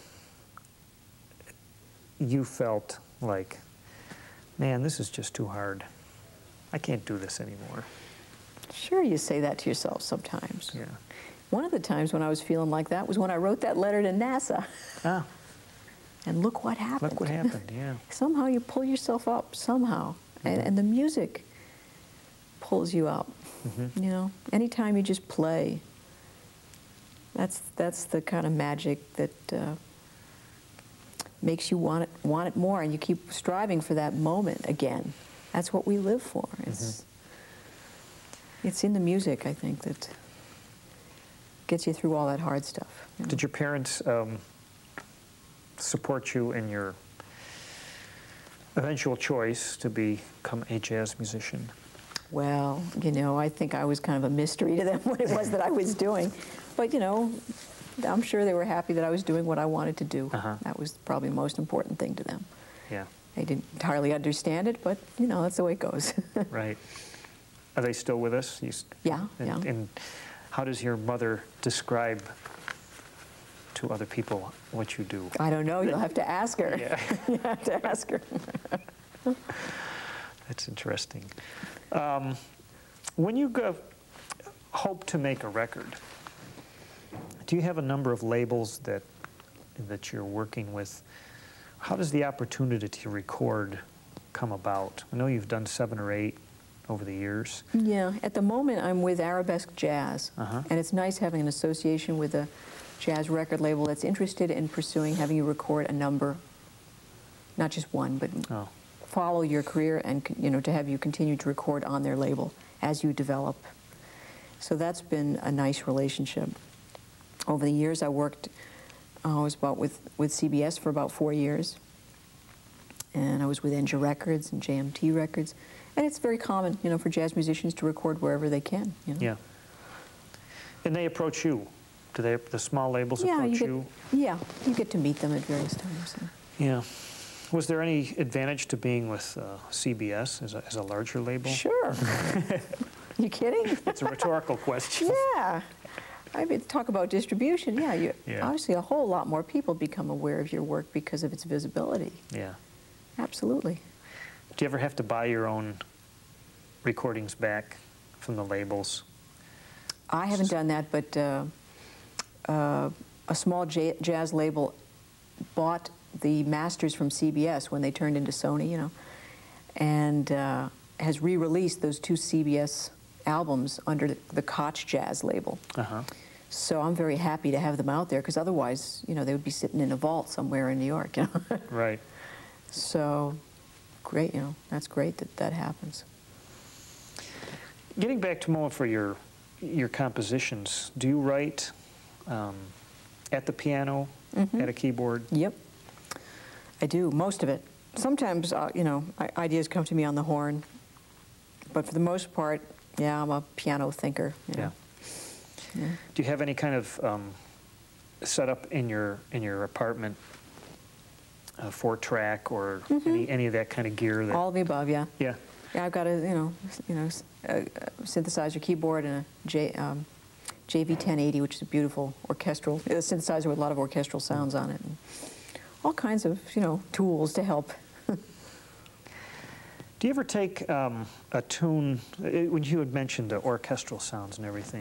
you felt like, man, this is just too hard. I can't do this anymore? Sure, you say that to yourself sometimes. Yeah. One of the times when I was feeling like that was when I wrote that letter to NASA. Ah. And look what happened. Look what happened, yeah. Somehow you pull yourself up, somehow. And the music pulls you up. You know, anytime you just play, that's the kind of magic that makes you want it more, and you keep striving for that moment again. That's what we live for. It's in the music, I think, that gets you through all that hard stuff. You know? Did your parents support you in your eventual choice to become a jazz musician? Well, you know, I think I was kind of a mystery to them what it was that I was doing. But, you know, I'm sure they were happy that I was doing what I wanted to do. That was probably the most important thing to them. Yeah. They didn't entirely understand it, but, you know, that's the way it goes. Right. Are they still with us? Yeah, and how does your mother describe to other people what you do? I don't know. You'll have to ask her. Yeah. You have to ask her. That's interesting. When you hope to make a record, do you have a number of labels that you're working with? How does the opportunity to record come about? I know you've done 7 or 8 over the years. Yeah, at the moment I'm with Arabesque Jazz, and it's nice having an association with a jazz record label that's interested in pursuing having you record a number, not just one, but follow your career and, you know, to have you continue to record on their label as you develop. So that's been a nice relationship. Over the years I worked, I was with CBS for about 4 years, and I was with Enja Records and JMT Records. And it's very common, you know, for jazz musicians to record wherever they can. You know? Yeah. And they approach you? Do the small labels approach you? Yeah, you get to meet them at various times. Yeah. Was there any advantage to being with CBS as a larger label? Sure. You kidding? It's a rhetorical question. Yeah. I mean, talk about distribution. Yeah, obviously a whole lot more people become aware of your work because of its visibility. Yeah. Absolutely. Do you ever have to buy your own recordings back from the labels? I haven't done that, but a small jazz label bought the masters from CBS when they turned into Sony, you know, and has re-released those 2 CBS albums under the Koch Jazz label. So I'm very happy to have them out there, because otherwise, you know, they would be sitting in a vault somewhere in New York, you know. Right. So, great, you know, that's great that that happens. Getting back to more for your compositions, do you write at the piano, at a keyboard? Yep, I do, most of it. Sometimes, you know, ideas come to me on the horn, but for the most part, yeah, I'm a piano thinker. You know? Yeah. Do you have any kind of setup in your apartment, 4-track or any of that kind of gear? That, all of the above, yeah. Yeah. Yeah, I've got a synthesizer keyboard and a JV1080, which is a beautiful orchestral synthesizer with a lot of orchestral sounds on it, and all kinds of, you know, tools to help. Do you ever take a tune, when you had mentioned the orchestral sounds and everything,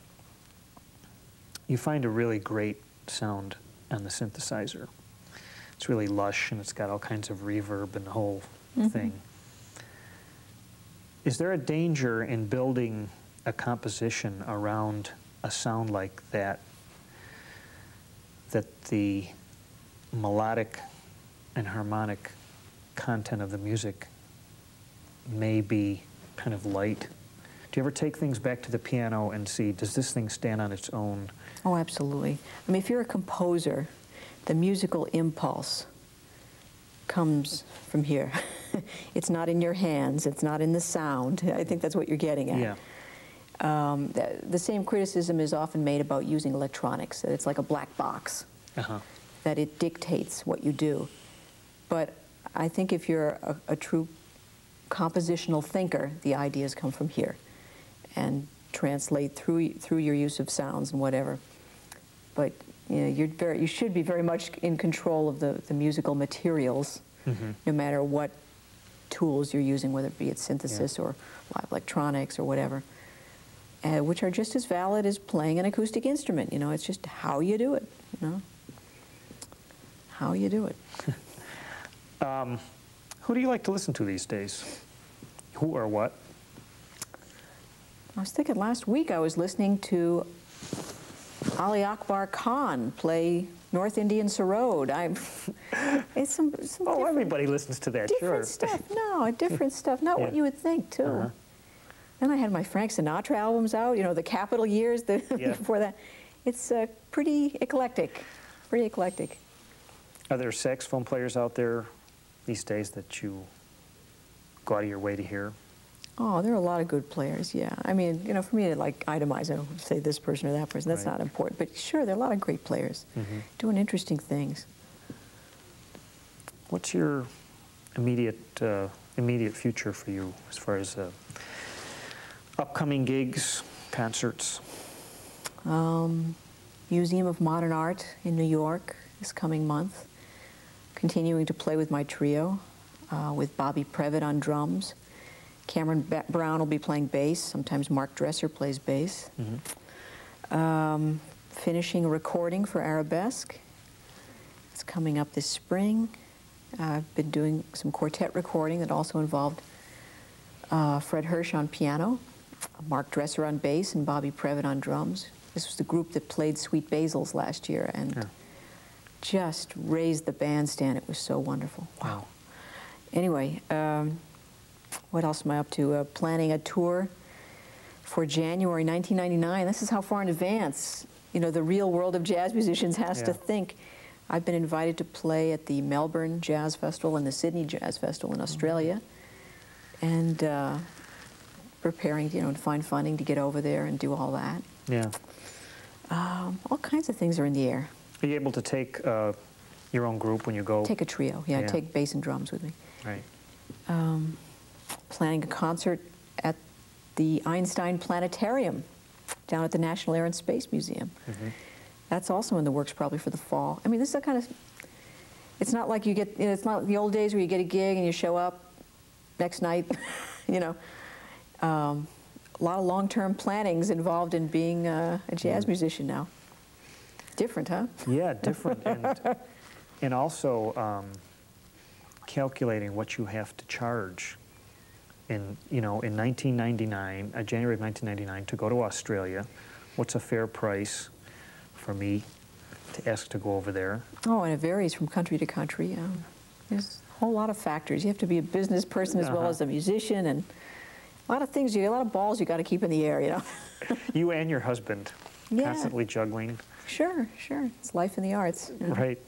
you find a really great sound on the synthesizer. It's really lush and it's got all kinds of reverb and the whole thing. Is there a danger in building a composition around a sound like that, that the melodic and harmonic content of the music may be kind of light? Do you ever take things back to the piano and see, does this thing stand on its own? Oh, absolutely. I mean, if you're a composer, the musical impulse comes from here. It's not in your hands, it's not in the sound. I think that's what you're getting at. Yeah. The same criticism is often made about using electronics, that it's like a black box, that it dictates what you do. But I think if you're a true compositional thinker, the ideas come from here and translate through your use of sounds and whatever. But you know, you should be very much in control of the musical materials, no matter what tools you're using, whether it be synthesis or live electronics or whatever, which are just as valid as playing an acoustic instrument. You know, it's just how you do it. You know, how you do it. Who do you like to listen to these days? Who or what? I was thinking last week I was listening to Ali Akbar Khan play North Indian Sarod. It's some oh, everybody listens to that, different stuff. No, different stuff. Not what you would think, too. Then I had my Frank Sinatra albums out, you know, the Capitol years before that. It's pretty eclectic, pretty eclectic. Are there saxophone players out there these days that you go out of your way to hear? Oh, there are a lot of good players, yeah. I mean, you know, for me to like itemize, I don't say this person or that person, that's not important. But sure, there are a lot of great players doing interesting things. What's your immediate future for you as far as upcoming gigs, concerts? Museum of Modern Art in New York this coming month. Continuing to play with my trio, with Bobby Previtt on drums. Cameron Brown will be playing bass. Sometimes Mark Dresser plays bass. Finishing a recording for Arabesque. It's coming up this spring. I've been doing some quartet recording that also involved Fred Hirsch on piano, Mark Dresser on bass, and Bobby Previtt on drums. This was the group that played Sweet Basils last year and just raised the bandstand. It was so wonderful. Wow. Anyway, what else am I up to? Planning a tour for January 1999. This is how far in advance, you know, the real world of jazz musicians has to think. I've been invited to play at the Melbourne Jazz Festival and the Sydney Jazz Festival in Australia, and preparing, you know, to find funding to get over there and do all that. Yeah. All kinds of things are in the air. Are you able to take your own group when you go? Take a trio, yeah. Take bass and drums with me. Right. Planning a concert at the Einstein Planetarium down at the National Air and Space Museum. That's also in the works probably for the fall. I mean, this is a kind of, it's not like you get, you know, it's not the old days where you get a gig and you show up next night, you know. A lot of long-term planning's involved in being a jazz musician now. Different, huh? Yeah, different. And also calculating what you have to charge in, you know, in 1999, January of 1999, to go to Australia. What's a fair price for me to ask to go over there? Oh, and it varies from country to country. There's a whole lot of factors. You have to be a business person as well as a musician, and a lot of things, a lot of balls you got to keep in the air, you know. You and your husband constantly juggling. Sure, sure. It's life in the arts. You know? Right.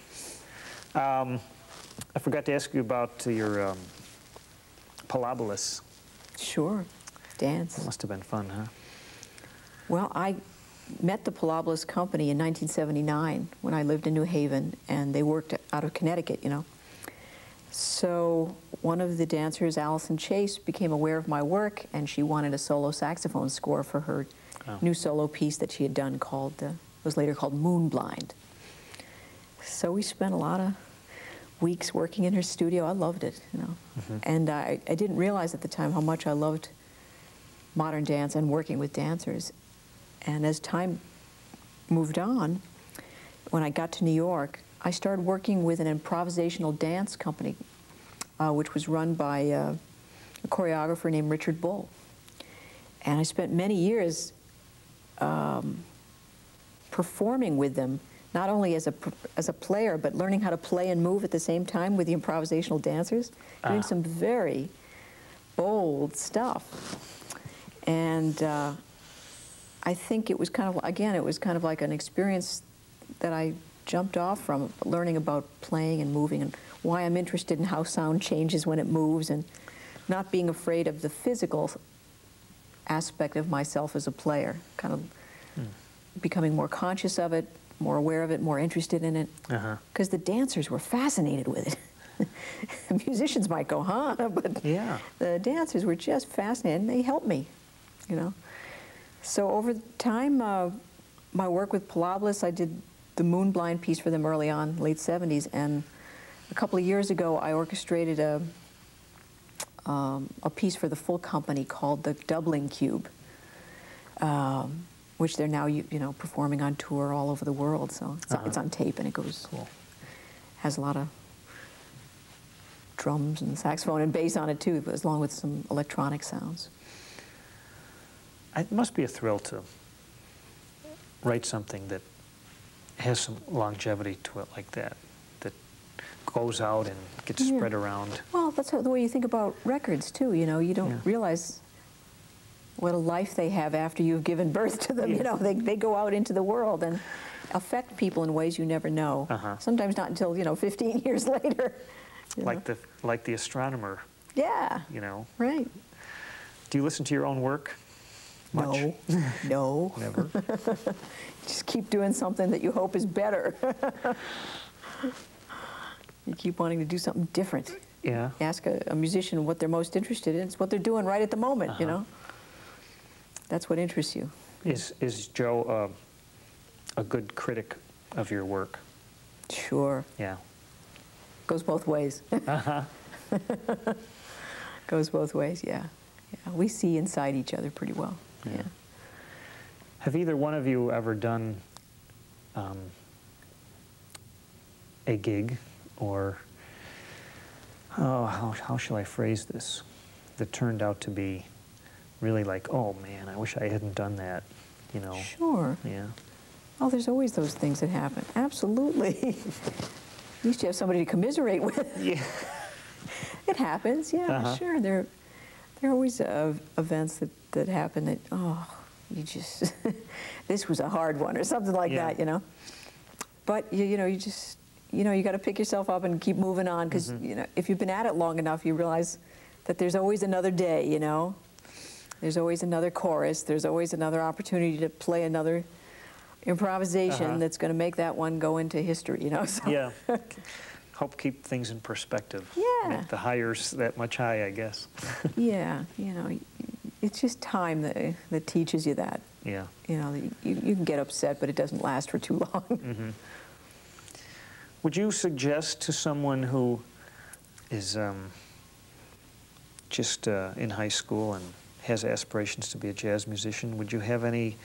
I forgot to ask you about your Pilobolus. Sure. Dance. That must have been fun, huh? Well, I met the Pilobolus company in 1979 when I lived in New Haven, and they worked out of Connecticut, you know. So one of the dancers, Allison Chase, became aware of my work, and she wanted a solo saxophone score for her new solo piece that she had done called, was later called Moonblind. So we spent a lot of weeks working in her studio. I loved it, you know. And I didn't realize at the time how much I loved modern dance and working with dancers. And as time moved on, when I got to New York, I started working with an improvisational dance company, which was run by a choreographer named Richard Bull. And I spent many years performing with them, not only as a player, but learning how to play and move at the same time with the improvisational dancers, doing some very bold stuff. And I think it was kind of, again, it was kind of like an experience that I jumped off from, learning about playing and moving and why I'm interested in how sound changes when it moves, and not being afraid of the physical aspect of myself as a player, kind of becoming more conscious of it, more aware of it, more interested in it, because the dancers were fascinated with it. The musicians might go, huh? But the dancers were just fascinated, and they helped me, you know. So over time, my work with Pilobolus, I did the Moonblind piece for them early on, late 70s, and a couple of years ago, I orchestrated a piece for the full company called the Doubling Cube, which they're now, you know, performing on tour all over the world. So it's on tape, and it goes, has a lot of drums and saxophone and bass on it too, along with some electronic sounds. It must be a thrill to write something that has some longevity to it like that, that goes out and gets spread around. Well, that's the way you think about records too, you know. You don't realize what a life they have after you've given birth to them. You know, they go out into the world and affect people in ways you never know. Sometimes not until, you know, 15 years later. Like the astronomer. Yeah. You know. Right. Do you listen to your own work much? No. Never. Just keep doing something that you hope is better. You keep wanting to do something different. Yeah. Ask a musician what they're most interested in. It's what they're doing right at the moment, you know. That's what interests you. Is Joe a good critic of your work. Sure. Yeah. Goes both ways. Uh-huh. Goes both ways, yeah. Yeah. We see inside each other pretty well. Yeah. Have either one of you ever done a gig, or, oh, how shall I phrase this, that turned out to be really like, oh man, I wish I hadn't done that, you know? Sure. Yeah. Oh, there's always those things that happen. Absolutely. At least you have somebody to commiserate with. Yeah. It happens, yeah, sure. There are always events that happen that, oh, you just, this was a hard one, or something like that, you know? But, you know, you just, you know, you got to pick yourself up and keep moving on, because, you know, if you've been at it long enough, you realize that there's always another day, you know? There's always another chorus. There's always another opportunity to play another improvisation that's going to make that one go into history, you know? So. Yeah. Help keep things in perspective. Yeah. Make the highs that much high, I guess. Yeah, you know, it's just time that teaches you that. Yeah. You know, you can get upset, but it doesn't last for too long. Mm-hmm. Would you suggest to someone who is just in high school and has aspirations to be a jazz musician, would you have any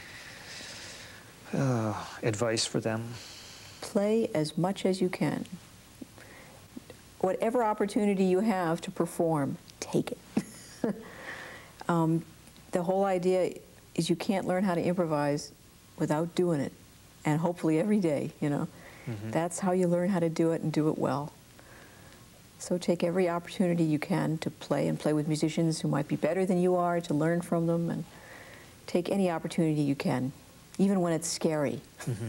advice for them? Play as much as you can. Whatever opportunity you have to perform, take it. The whole idea is you can't learn how to improvise without doing it, and hopefully every day, you know. That's how you learn how to do it and do it well. So take every opportunity you can to play, and play with musicians who might be better than you are, to learn from them, and take any opportunity you can, even when it's scary.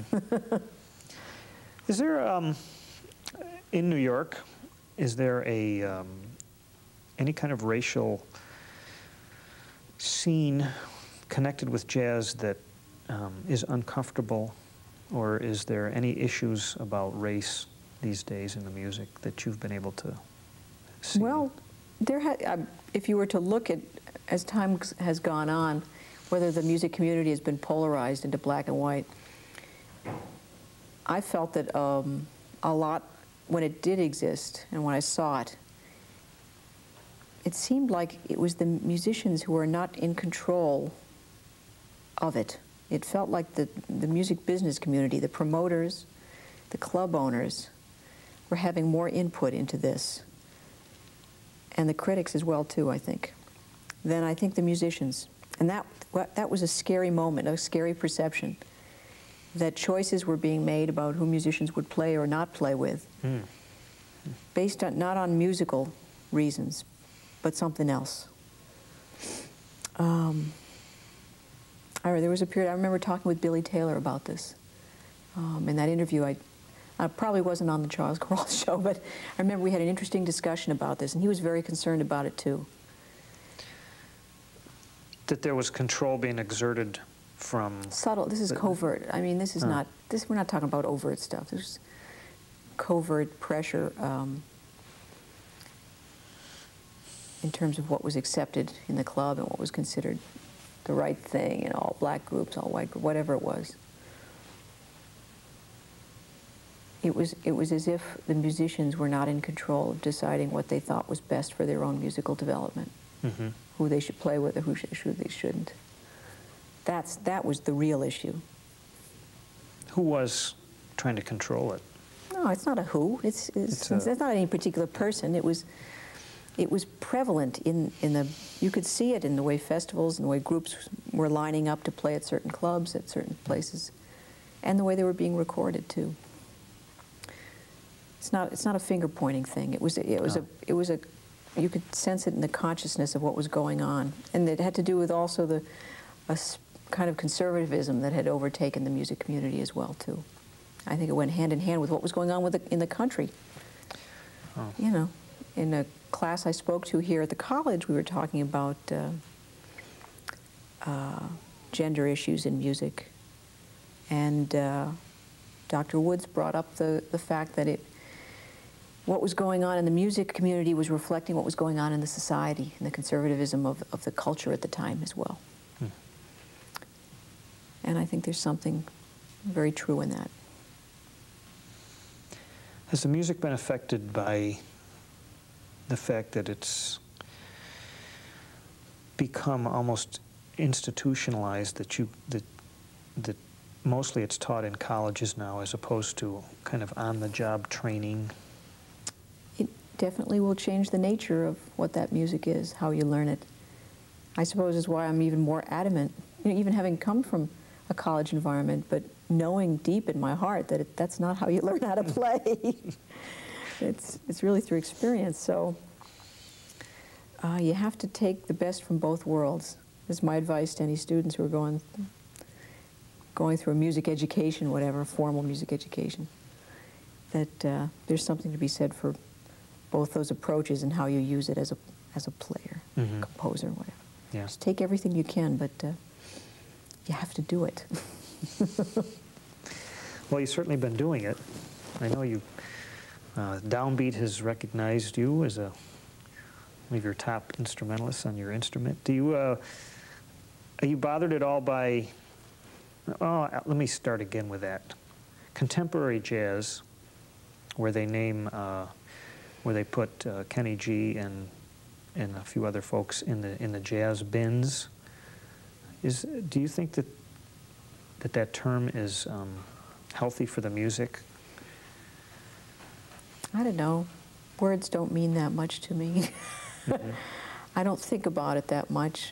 Is there, in New York, is there a any kind of racial scene connected with jazz that is uncomfortable, or is there any issues about race these days in the music that you've been able to see? Well, if you were to look at, as time has gone on, whether the music community has been polarized into black and white, I felt that a lot, when it did exist and when I saw it, it seemed like it was the musicians who were not in control of it. It felt like the music business community, the promoters, the club owners, were having more input into this. And the critics as well, too, I think, than I think the musicians. And that was a scary moment, a scary perception, that choices were being made about who musicians would play or not play with, based on, not on musical reasons, but something else. There was a period, I remember talking with Billy Taylor about this. In that interview, I probably wasn't on the Charles Corrales show, but I remember we had an interesting discussion about this, and he was very concerned about it too. That there was control being exerted from... Subtle, this is covert. I mean, this is not, we're not talking about overt stuff. There's covert pressure in terms of what was accepted in the club and what was considered the right thing, and all black groups, all white groups, whatever it was. It was as if the musicians were not in control of deciding what they thought was best for their own musical development, who they should play with or who they shouldn't. That was the real issue. Who was trying to control it? No, it's not a who. It's not any particular person. It was prevalent in the, you could see it in the way festivals and the way groups were lining up to play at certain clubs, at certain places, and the way they were being recorded too. It's not a finger pointing thing. It was a you could sense it in the consciousness of what was going on, and it had to do with also a kind of conservatism that had overtaken the music community as well too. I think it went hand in hand with what was going on in the country. You know, in a class I spoke to here at the college, we were talking about gender issues in music, and Dr. Woods brought up the fact that what was going on in the music community was reflecting what was going on in the society and the conservatism of the culture at the time as well. And I think there's something very true in that. Has the music been affected by the fact that it's become almost institutionalized, that mostly it's taught in colleges now as opposed to kind of on-the-job training? It definitely will change the nature of what that music is, how you learn it. I suppose is why I'm even more adamant, you know, even having come from a college environment, but knowing deep in my heart that that's not how you learn how to play. It's really through experience. So you have to take the best from both worlds. This is my advice to any students who are going through a music education, whatever, formal music education, that there's something to be said for both those approaches and how you use it as a player, composer, whatever. Yeah. Just take everything you can, but you have to do it. Well, you've certainly been doing it. I know you, Downbeat has recognized you as one of your top instrumentalists on your instrument. Do you, are you bothered at all by, let me start again with that. Contemporary jazz, where they name, where they put Kenny G and a few other folks in the jazz bins. Do you think that term is healthy for the music? I don't know. Words don't mean that much to me. I don't think about it that much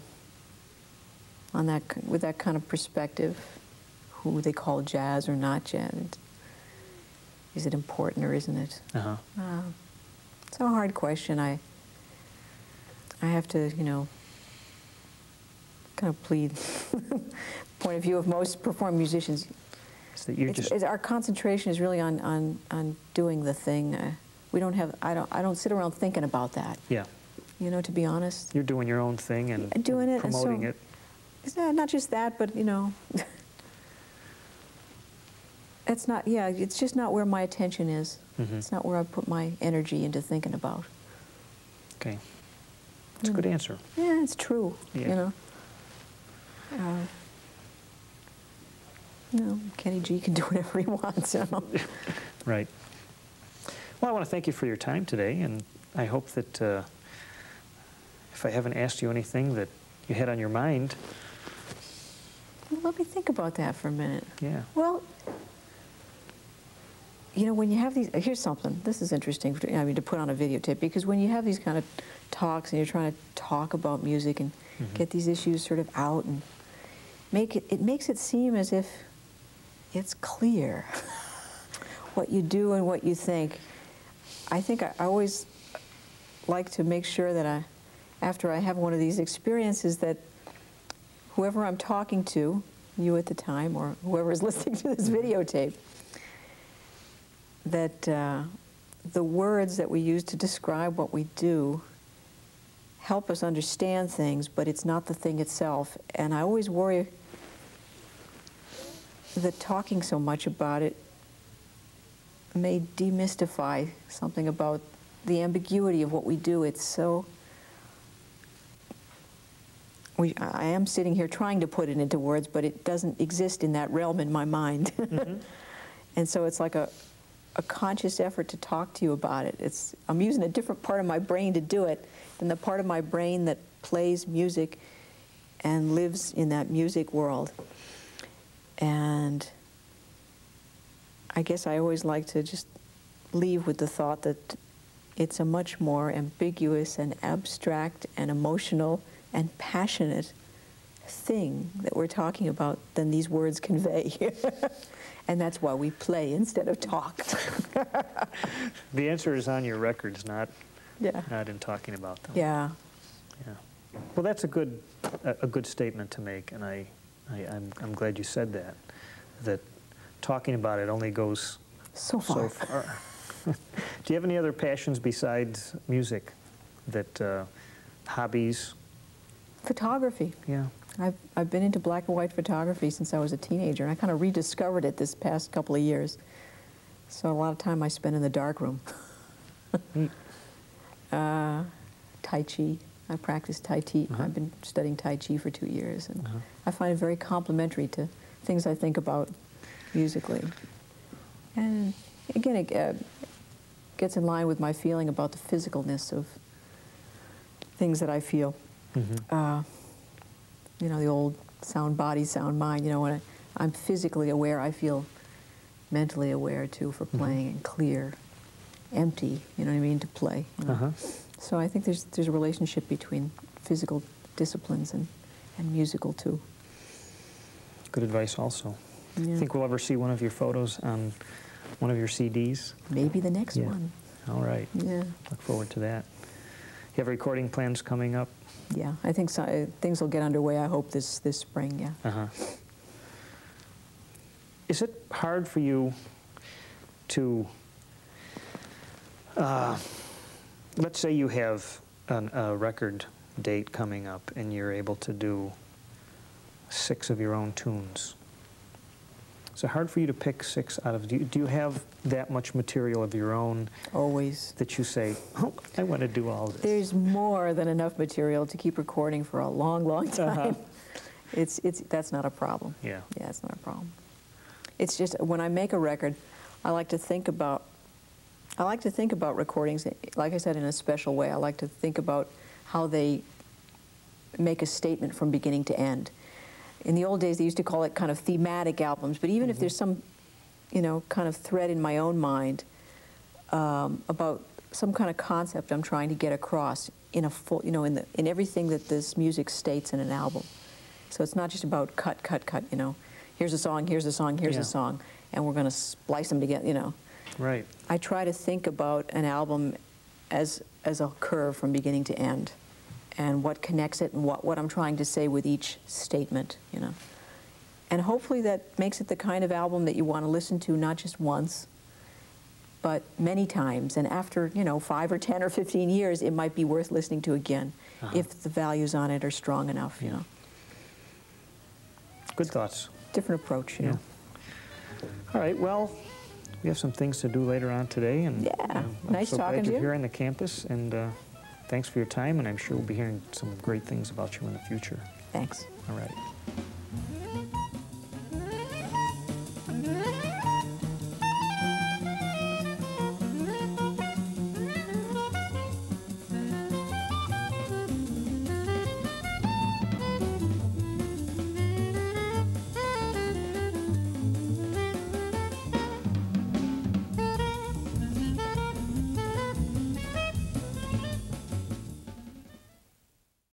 with that kind of perspective, who they call jazz or not jazz. Is it important or isn't it? It's a hard question. I have to, you know, kind of plead point of view of most performing musicians. So that our concentration is really on doing the thing. We don't have. I don't sit around thinking about that. Yeah. You know, to be honest. You're doing your own thing and doing it, promoting and it. It's not just that, but you know, it's not. Yeah, it's just not where my attention is. It's not where I put my energy into thinking about. Okay. That's a good answer. Yeah, it's true. Yeah. You know, Kenny G can do whatever he wants. You know? Right. Well, I want to thank you for your time today, and I hope that if I haven't asked you anything that you had on your mind. Well, let me think about that for a minute. Yeah. Well, you know, when you have these, here's something. This is interesting. I mean, to put on a videotape, because when you have these kind of talks and you're trying to talk about music and get these issues sort of out and it makes it seem as if it's clear what you do and what you think. I think I always like to make sure that after I have one of these experiences, that whoever I'm talking to, you at the time or whoever is listening to this videotape, that the words that we use to describe what we do help us understand things, but it's not the thing itself. And I always worry that talking so much about it may demystify something about the ambiguity of what we do. It's so... I am sitting here trying to put it into words, but it doesn't exist in that realm in my mind. And so it's like a conscious effort to talk to you about it. I'm using a different part of my brain to do it than the part of my brain that plays music and lives in that music world. And I guess I always like to just leave with the thought that it's a much more ambiguous and abstract and emotional and passionate thing that we're talking about than these words convey. And that's why we play instead of talk. The answer is on your records, not Yeah. not in talking about them. Yeah. Yeah. Well, that's a good statement to make, and I'm glad you said that. That talking about it only goes So far. Do you have any other passions besides music? That hobbies? Photography. Yeah. I've been into black and white photography since I was a teenager, and I kind of rediscovered it this past couple of years. So a lot of time I spend in the darkroom. Tai Chi. I practice Tai Chi. I've been studying Tai Chi for 2 years, and I find it very complementary to things I think about musically. And again, it gets in line with my feeling about the physicalness of things that I feel. You know, the old sound body, sound mind. You know, when I'm physically aware, I feel mentally aware too for playing, and clear, empty, you know what I mean, to play. You know? So I think there's a relationship between physical disciplines and musical too. Good advice also. Yeah. Think we'll ever see one of your photos on one of your CDs? Maybe the next one. All right. Yeah. Look forward to that. You have recording plans coming up? Yeah, I think so. Things will get underway, I hope, this spring, yeah. Is it hard for you to, let's say you have a record date coming up and you're able to do 6 of your own tunes. Is it hard for you to pick 6 out of, do you have that much material of your own? Always. That you say, oh, I want to do all this? There's more than enough material to keep recording for a long, long time. That's not a problem. Yeah. Yeah, it's not a problem. It's just, when I make a record, I like to think about recordings, like I said, in a special way. I like to think about how they make a statement from beginning to end. In the old days, they used to call it kind of thematic albums, but even if there's some, you know, kind of thread in my own mind about some kind of concept I'm trying to get across in a full, you know, in everything that this music states in an album. So it's not just about cut, you know, here's a song, here's a song, here's a song, and we're going to splice them together, you know. Right. I try to think about an album as a curve from beginning to end, and what connects it and what I'm trying to say with each statement, you know. And hopefully that makes it the kind of album that you want to listen to not just once, but many times. And after, you know, 5 or 10 or 15 years, it might be worth listening to again if the values on it are strong enough, you know. Good thoughts. Different approach, you know. All right, well, we have some things to do later on today, and nice I'm so talking glad to you're you. here on the campus, and thanks for your time, and I'm sure we'll be hearing some great things about you in the future. Thanks. All right.